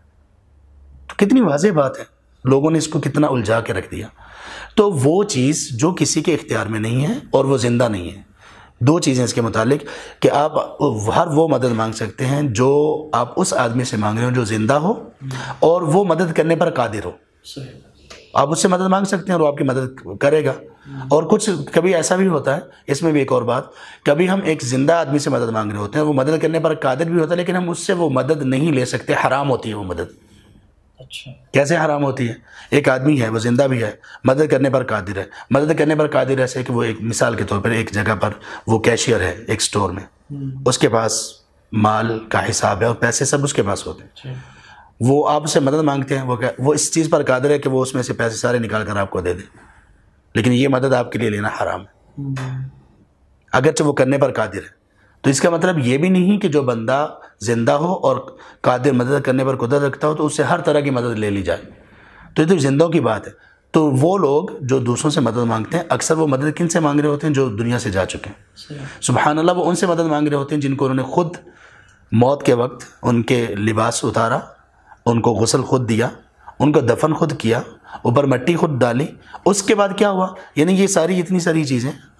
تو کتنی واضح بات ہے، لوگوں نے اس کو کتنا الجھا کے رکھ دیا۔ تو وہ چیز جو کسی کے اختیار میں نہیں ہے اور وہ زندہ نہیں ہے، دو چیزیں اس کے متعلق کہ آپ ہر وہ مدد مانگ سکتے ہیں جو آپ اس آدمی سے مانگ رہے ہو جو زندہ ہو اور وہ مدد کرنے پر قادر ہو۔ آپ اس سے مدد مانگ سکتے ہیں اور وہ آپ کی مدد کرے گا۔ اور کچھ کبھی ایسا بھی ہوتا ہے، اس میں بھی ایک اور بات، کبھی ہم ایک زندہ آدمی سے مدد مانگ رہے ہوتے ہیں، وہ مدد کرنے پر قادر بھی ہوتا ہے، لیکن ہم اس سے وہ مدد نہیں لے سکتے، حرام ہوتی ہے وہ مدد۔ اچھا، کیسے حرام ہوتی ہے؟ ایک آدمی ہے، وہ زندہ بھی ہے، مدد کرنے پر قادر ہے، مدد کرنے پر قادر ایسے کہ وہ ایک مثال کے طور پر ایک جگہ پر وہ کیشیئر ہے ایک سٹور میں، اس کے پاس مال کا حساب ہے اور پیسے سب اس کے پاس ہوتے ہیں، وہ آپ سے مدد مانگتے ہیں، وہ وہ اس چیز پر قادر ہے کہ وہ اس میں سے پیسے سارے نکال کر آپ کو دے دے، لیکن یہ مدد آپ کے لیے لینا حرام ہے، اگرچہ وہ کرنے پر قادر ہے۔ تو اس کا مطلب یہ بھی نہیں کہ جو بندہ زندہ ہو اور قادر مدد کرنے پر قدرت رکھتا ہو تو اس سے ہر طرح کی مدد لے لی جائے، تو یہ تو زندوں کی بات ہے۔ تو وہ لوگ جو دوسروں سے مدد مانگتے ہیں، اکثر وہ مدد کن سے مانگ رہے ہوتے ہیں؟ جو دنیا سے جا چکے ہیں۔ سبحان اللہ، وہ ان سے مدد مانگ رہے ہوتے ہیں جن کو انہوں نے خود موت کے وقت ان کے لباس اتارا، ان کو غسل خود دیا، ان کو دفن خود کیا، اوپر مٹی خود ڈالی، اس کے بعد کیا ہوا؟ یعنی یہ ساری اتنی ساری چیزیں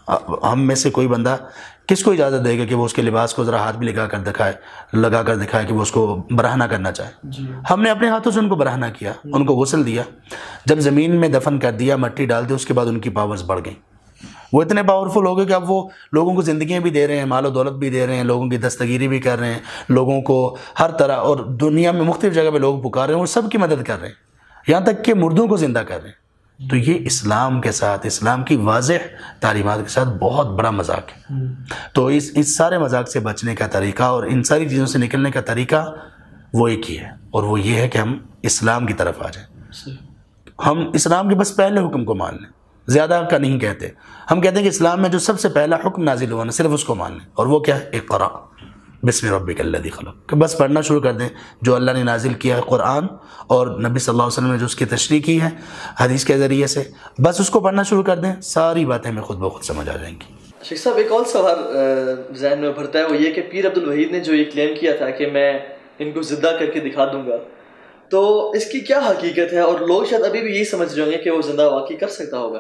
ہم میں سے کوئی بندہ کس کو اجازت دے گا کہ وہ اس کے لباس کو ذرا ہاتھ بھی لگا کر دکھائے لگا کر دکھائے کہ وہ اس کو برہنہ کرنا چاہے؟ جی ہم نے اپنے ہاتھوں سے ان کو برہنہ کیا، ان کو غسل دیا، جب زمین میں دفن کر دیا، مٹی ڈال دی، اس کے بعد ان کی پاورز بڑھ گئیں. وہ اتنے پاورفل ہو گئے کہ اب وہ لوگوں کو زندگیاں بھی دے رہے ہیں، مال و دولت بھی دے رہے ہیں، لوگوں کی دستگیری بھی کر رہے ہیں، لوگوں کو ہر طرح، اور دنیا میں مختلف جگہ پہ لوگ پکار رہے ہیں اور سب کی مدد کر رہے ہیں، یہاں تک کہ مردوں کو زندہ کر رہے ہیں. تو یہ اسلام کے ساتھ، اسلام کی واضح تعلیمات کے ساتھ بہت بڑا مذاق ہے. تو اس اس سارے مذاق سے بچنے کا طریقہ اور ان ساری چیزوں سے نکلنے کا طریقہ وہ ایک ہی ہے، اور وہ یہ ہے کہ ہم اسلام کی طرف آ جائیں. ہم اسلام کے بس پہلے حکم کو مان لیں، زیادہ کا نہیں کہتے. ہم کہتے ہیں کہ اسلام میں جو سب سے پہلا حکم نازل ہوا نا، صرف اس کو مان لیں، اور وہ کیا ہے؟ اقرا بسم ربک الذی خلق، کہ بس پڑھنا شروع کر دیں جو اللہ نے نازل کیا ہے قرآن، اور نبی صلی اللہ علیہ وسلم نے جو اس کی تشریح کی ہے حدیث کے ذریعے سے، بس اس کو پڑھنا شروع کر دیں، ساری باتیں ہمیں خود بخود سمجھ آ جائیں گی. شیخ صاحب ایک اور سوال ذہن میں ابھرتا ہے، وہ یہ کہ پیر عبد الوحید نے جو یہ کلیم کیا تھا کہ میں ان کو زندہ کر کے دکھا دوں گا، تو اس کی کیا حقیقت ہے؟ اور لوگ شاید ابھی بھی یہی سمجھ رہے ہوں گے کہ وہ زندہ واقعی کر سکتا ہوگا.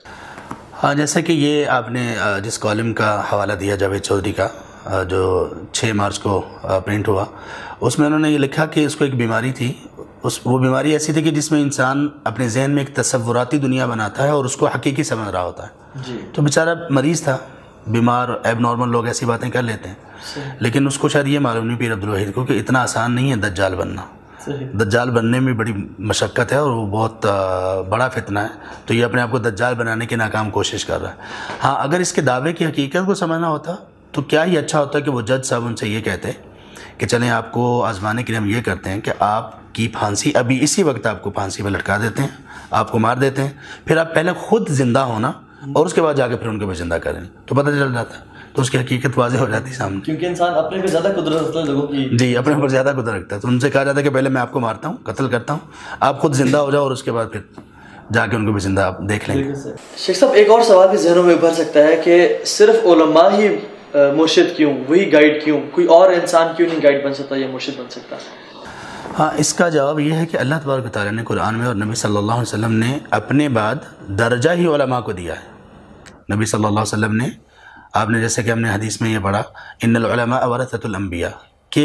ہاں، جیسا کہ یہ آپ نے جس کالم کا حوالہ دیا جاوید چودھری کا، جو چھ مارچ کو پرنٹ ہوا، اس میں انہوں نے یہ لکھا کہ اس کو ایک بیماری تھی. اس وہ بیماری ایسی تھی کہ جس میں انسان اپنے ذہن میں ایک تصوراتی دنیا بناتا ہے اور اس کو حقیقی سمجھ رہا ہوتا ہے. جی. تو بیچارہ مریض تھا، بیمار، ایب نارمل لوگ ایسی باتیں کر لیتے ہیں، لیکن اس کو شاید یہ معلوم نہیں پیر عبد الوحید کو کہ اتنا آسان نہیں ہے دجال بننا. دجال بننے میں بڑی مشقت ہے اور وہ بہت بڑا فتنہ ہے. تو یہ اپنے آپ کو دجال بنانے کی ناکام کوشش کر رہا ہے. ہاں، اگر اس کے دعوے کی حقیقت کو سمجھنا ہوتا تو کیا ہی اچھا ہوتا کہ وہ جج صاحب ان سے یہ کہتے کہ چلیں آپ کو آزمانے کے لیے ہم یہ کرتے ہیں کہ آپ کی پھانسی ابھی اسی وقت آپ کو پھانسی پہ لٹکا دیتے ہیں، آپ کو مار دیتے ہیں، پھر آپ پہلے خود زندہ ہونا اور اس کے بعد جا کے پھر ان کو بھی زندہ کریں، تو پتہ چل جاتا، تو اس کی حقیقت واضح ہو جاتی سامنے. کیونکہ انسان اپنے پہ زیادہ قدرت رکھتا ہے لوگوں کی. جی، اپنے اوپر زیادہ قدرت رکھتا ہے. تو ان سے کہا جاتا ہے کہ پہلے میں آپ کو مارتا ہوں، قتل کرتا ہوں، آپ خود زندہ ہو جاؤ اور اس کے بعد پھر جا کے ان کو بھی زندہ آپ دیکھ لیں گے. شیخ صاحب ایک اور سوال بھی ذہنوں میں ابھر سکتا ہے کہ صرف علماء ہی مرشد کیوں، وہی گائیڈ کیوں، کوئی اور انسان کیوں نہیں گائیڈ بن سکتا یا مرشد بن سکتا؟ ہاں، اس کا جواب یہ ہے کہ اللہ تبارک و تعالیٰ نے قرآن میں اور نبی صلی اللہ علیہ وسلم نے اپنے بعد درجہ ہی علماء کو دیا ہے. نبی صلی اللہ علیہ وسلم نے، آپ نے جیسے کہ ہم نے حدیث میں یہ پڑھا، ان العلماء ورثۃ الانبیاء، کہ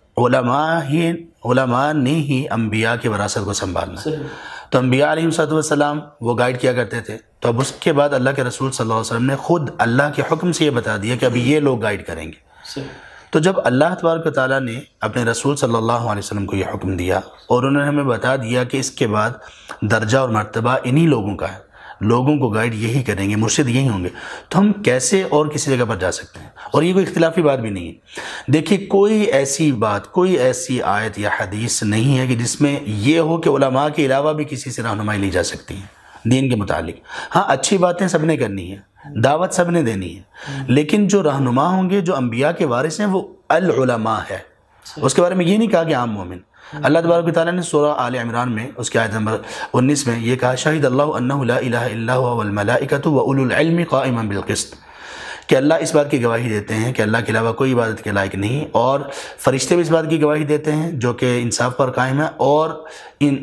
علماء ہی علماء نے ہی انبیاء کی وراثت کو سنبھالنا. تو انبیاء علیہ الصلوۃ والسلام وہ گائیڈ کیا کرتے تھے. تو اب اس کے بعد اللہ کے رسول صلی اللہ علیہ وسلم نے خود اللہ کے حکم سے یہ بتا دیا کہ اب یہ لوگ گائیڈ کریں گے. تو جب اللہ تبارک و تعالیٰ نے اپنے رسول صلی اللہ علیہ وسلم کو یہ حکم دیا اور انہوں نے ہمیں بتا دیا کہ اس کے بعد درجہ اور مرتبہ انہی لوگوں کا ہے، لوگوں کو گائیڈ یہی کریں گے، مرشد یہی ہوں گے، تو ہم کیسے اور کسی جگہ پر جا سکتے ہیں؟ اور یہ کوئی اختلافی بات بھی نہیں ہے. دیکھیے، کوئی ایسی بات، کوئی ایسی آیت یا حدیث نہیں ہے کہ جس میں یہ ہو کہ علماء کے علاوہ بھی کسی سے رہنمائی لی جا سکتی ہے دین کے متعلق. ہاں، اچھی باتیں سب نے کرنی ہے، دعوت سب نے دینی ہے، لیکن جو رہنما ہوں گے، جو انبیاء کے وارث ہیں، وہ العلماء ہے. اس کے بارے میں یہ نہیں کہا کہ عام مومن. اللہ تبارک و تعالیٰ نے سورہ آل عمران میں اس کی آیت نمبر انیس میں یہ کہا، شہد اللہ انہ لا الہ الا هو والملائکۃ واولو العلم قائما بالقسط، کہ اللہ اس بات کی گواہی دیتے ہیں کہ اللہ کے علاوہ کوئی عبادت کے لائق نہیں، اور فرشتے بھی اس بات کی گواہی دیتے ہیں جو کہ انصاف پر قائم ہے، اور ان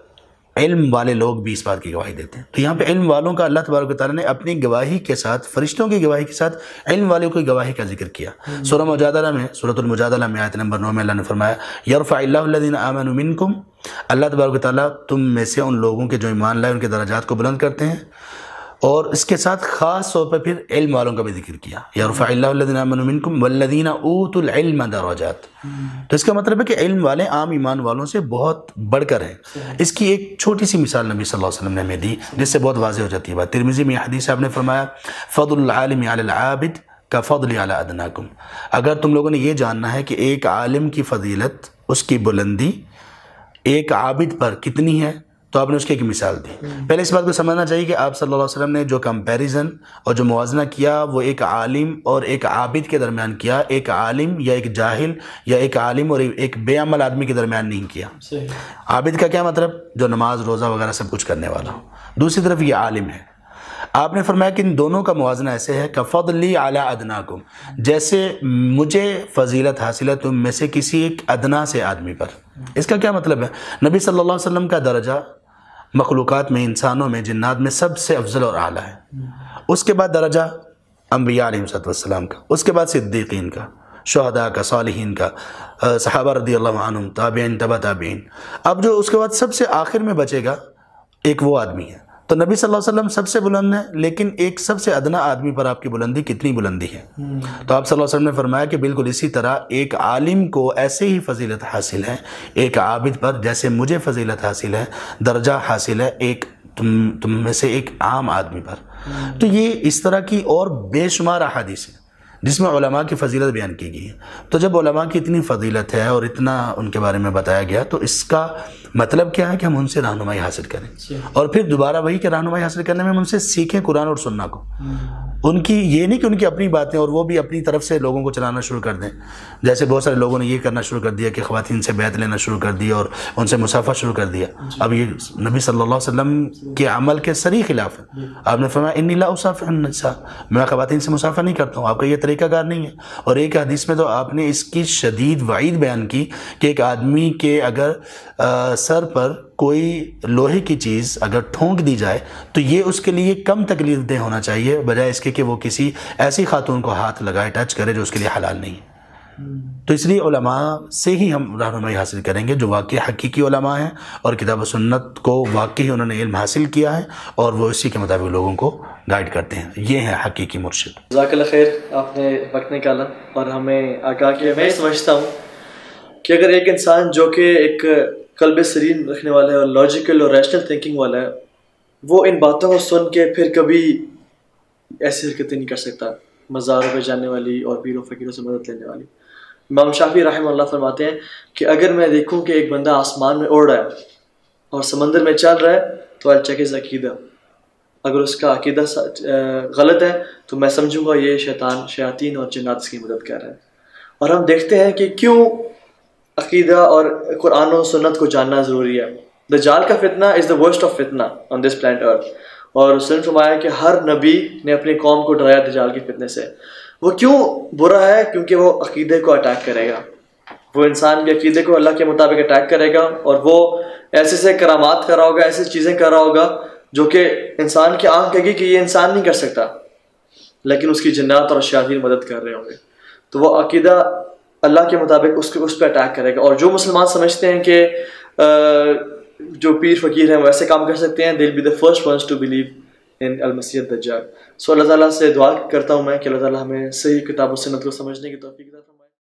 علم والے لوگ بھی اس بات کی گواہی دیتے ہیں. تو یہاں پہ علم والوں کا اللہ تبارک و تعالیٰ نے اپنی گواہی کے ساتھ، فرشتوں کی گواہی کے ساتھ، علم والوں کی گواہی کا ذکر کیا. سورہ مجادلہ میں، سورۃ المجادلہ میں آیت نمبر نو میں اللہ نے فرمایا، یرفع اللہ الذین آمنوا منکم، اللہ تبارک و تعالیٰ تم میں سے ان لوگوں کے جو ایمان لائے ان کے درجات کو بلند کرتے ہیں. اور اس کے ساتھ خاص طور پر پھر علم والوں کا بھی ذکر کیا، یرفع اللہ الذین آمنوا منکم والذین اوتوا العلم درجات. تو اس کا مطلب ہے کہ علم والے عام ایمان والوں سے بہت بڑھ کر ہیں. اس کی ایک چھوٹی سی مثال نبی صلی اللہ علیہ وسلم نے ہمیں دی جس سے بہت واضح ہو جاتی ہے بات. ترمذی میں یہ حدیث آپ نے فرمایا، فضل العالم علی العابد کفضل علی ادناکم، اگر تم لوگوں نے یہ جاننا ہے کہ ایک عالم کی فضیلت، اس کی بلندی ایک عابد پر کتنی ہے، تو آپ نے اس کی ایک مثال دی. پہلے اس بات کو سمجھنا چاہیے کہ آپ صلی اللہ علیہ وسلم نے جو کمپیریزن اور جو موازنہ کیا وہ ایک عالم اور ایک عابد کے درمیان کیا، ایک عالم یا ایک جاہل یا ایک عالم اور ایک بے عمل آدمی کے درمیان نہیں کیا. عابد کا کیا مطلب؟ جو نماز روزہ وغیرہ سب کچھ کرنے والا ہو. دوسری طرف یہ عالم ہے. آپ نے فرمایا کہ ان دونوں کا موازنہ ایسے ہے کفضلی علی ادناکم، جیسے مجھے فضیلت حاصل ہے تم میں سے کسی ایک ادنا سے آدمی پر. اس کا کیا مطلب ہے؟ نبی صلی اللہ علیہ وسلم کا درجہ مخلوقات میں، انسانوں میں، جنات میں سب سے افضل اور اعلیٰ ہے. اس کے بعد درجہ انبیاء علیہ السلام کا، اس کے بعد صدیقین کا، شہداء کا، صالحین کا، صحابہ رضی اللہ عنہم، تابعین، تبع تابعین۔ اب جو اس کے بعد سب سے آخر میں بچے گا ایک وہ آدمی ہے۔ تو نبی صلی اللہ علیہ وسلم سب سے بلند ہے، لیکن ایک سب سے ادنا آدمی پر آپ کی بلندی کتنی بلندی ہے؟ تو آپ صلی اللہ علیہ وسلم نے فرمایا کہ بالکل اسی طرح ایک عالم کو ایسے ہی فضیلت حاصل ہے ایک عابد پر جیسے مجھے فضیلت حاصل ہے، درجہ حاصل ہے ایک تم تم میں سے ایک عام آدمی پر۔ تو یہ اس طرح کی اور بے شمار احادیث ہیں جس میں علماء کی فضیلت بیان کی گئی ہے۔ تو جب علماء کی اتنی فضیلت ہے اور اتنا ان کے بارے میں بتایا گیا تو اس کا مطلب کیا ہے کہ ہم ان سے رہنمائی حاصل کریں، اور پھر دوبارہ وہی کہ رہنمائی حاصل کرنے میں ہم ان سے سیکھیں قرآن اور سننا کو۔ ان کی یہ نہیں کہ ان کی اپنی باتیں اور وہ بھی اپنی طرف سے لوگوں کو چلانا شروع کر دیں، جیسے بہت سارے لوگوں نے یہ کرنا شروع کر دیا کہ خواتین سے بیعت لینا شروع کر دیا اور ان سے مصافحہ شروع کر دیا۔ اب یہ نبی صلی اللہ علیہ وسلم کے عمل کے صریح خلاف ہے۔ آپ نے فرمایا انی لا اصافح النساء، میں خواتین سے مصافحہ نہیں کرتا ہوں، آپ کا یہ طریقہ کار نہیں ہے۔ اور ایک حدیث میں تو آپ نے اس کی شدید وعید بیان کی کہ ایک آدمی کے اگر سر پر کوئی لوہے کی چیز اگر ٹھونک دی جائے تو یہ اس کے لیے کم تکلیف دہ ہونا چاہیے بجائے اس کے کہ وہ کسی ایسی خاتون کو ہاتھ لگائے، ٹچ کرے جو اس کے لیے حلال نہیں ہے۔ تو اس لیے علماء سے ہی ہم رہنمائی حاصل کریں گے جو واقعی حقیقی علماء ہیں اور کتاب و سنت کو واقعی انہوں نے علم حاصل کیا ہے اور وہ اسی کے مطابق لوگوں کو گائیڈ کرتے ہیں۔ یہ ہے حقیقی مرشد۔ جزاک اللہ خیر، آپ نے وقت نکالا اور ہمیں آگاہ کیا۔ میں سمجھتا ہوں کہ اگر ایک انسان جو کہ ایک قلب سلیم رکھنے والا ہے اور لاجیکل اور ریشنل تھنکنگ والا ہے، وہ ان باتوں کو سن کے پھر کبھی ایسی حرکتیں نہیں کر سکتا مزاروں پہ جانے والی اور پیروں فقیروں سے مدد لینے والی۔ امام شافعی رحمہ اللہ فرماتے ہیں کہ اگر میں دیکھوں کہ ایک بندہ آسمان میں اڑ رہا ہے اور سمندر میں چل رہا ہے تو I'll check his عقیدہ۔ اگر اس کا عقیدہ غلط ہے تو میں سمجھوں گا یہ شیطان شیاطین اور جنات اس کی مدد کر رہے ہیں۔ اور ہم دیکھتے ہیں کہ کیوں عقیدہ اور قرآن و سنت کو جاننا ضروری ہے۔ دجال کا فتنہ از دا ورسٹ آف فتنہ آن دس پلانٹ ارتھ، اور اس نے فرمایا کہ ہر نبی نے اپنی قوم کو ڈرایا دجال کی فتنے سے۔ وہ کیوں برا ہے؟ کیونکہ وہ عقیدے کو اٹیک کرے گا، وہ انسان کے عقیدے کو اللہ کے مطابق اٹیک کرے گا، اور وہ ایسے سے کرامات کر رہا ہوگا، ایسی چیزیں کر رہا ہوگا جو کہ انسان کی آنکھ کہے گی کہ یہ انسان نہیں کر سکتا، لیکن اس کی جنات اور شیاطین مدد کر رہے ہوں گے۔ تو وہ عقیدہ اللہ کے مطابق اس کے اس پہ اٹیک کرے گا۔ اور جو مسلمان سمجھتے ہیں کہ جو پیر فقیر ہیں وہ ایسے کام کر سکتے ہیں، they'll be the first ones to believe in المسیح الدجال۔ سو اللہ تعالیٰ سے دعا کرتا ہوں میں کہ اللہ تعالیٰ ہمیں صحیح کتاب و سنت کو سمجھنے کی توفیق عطا فرمائے۔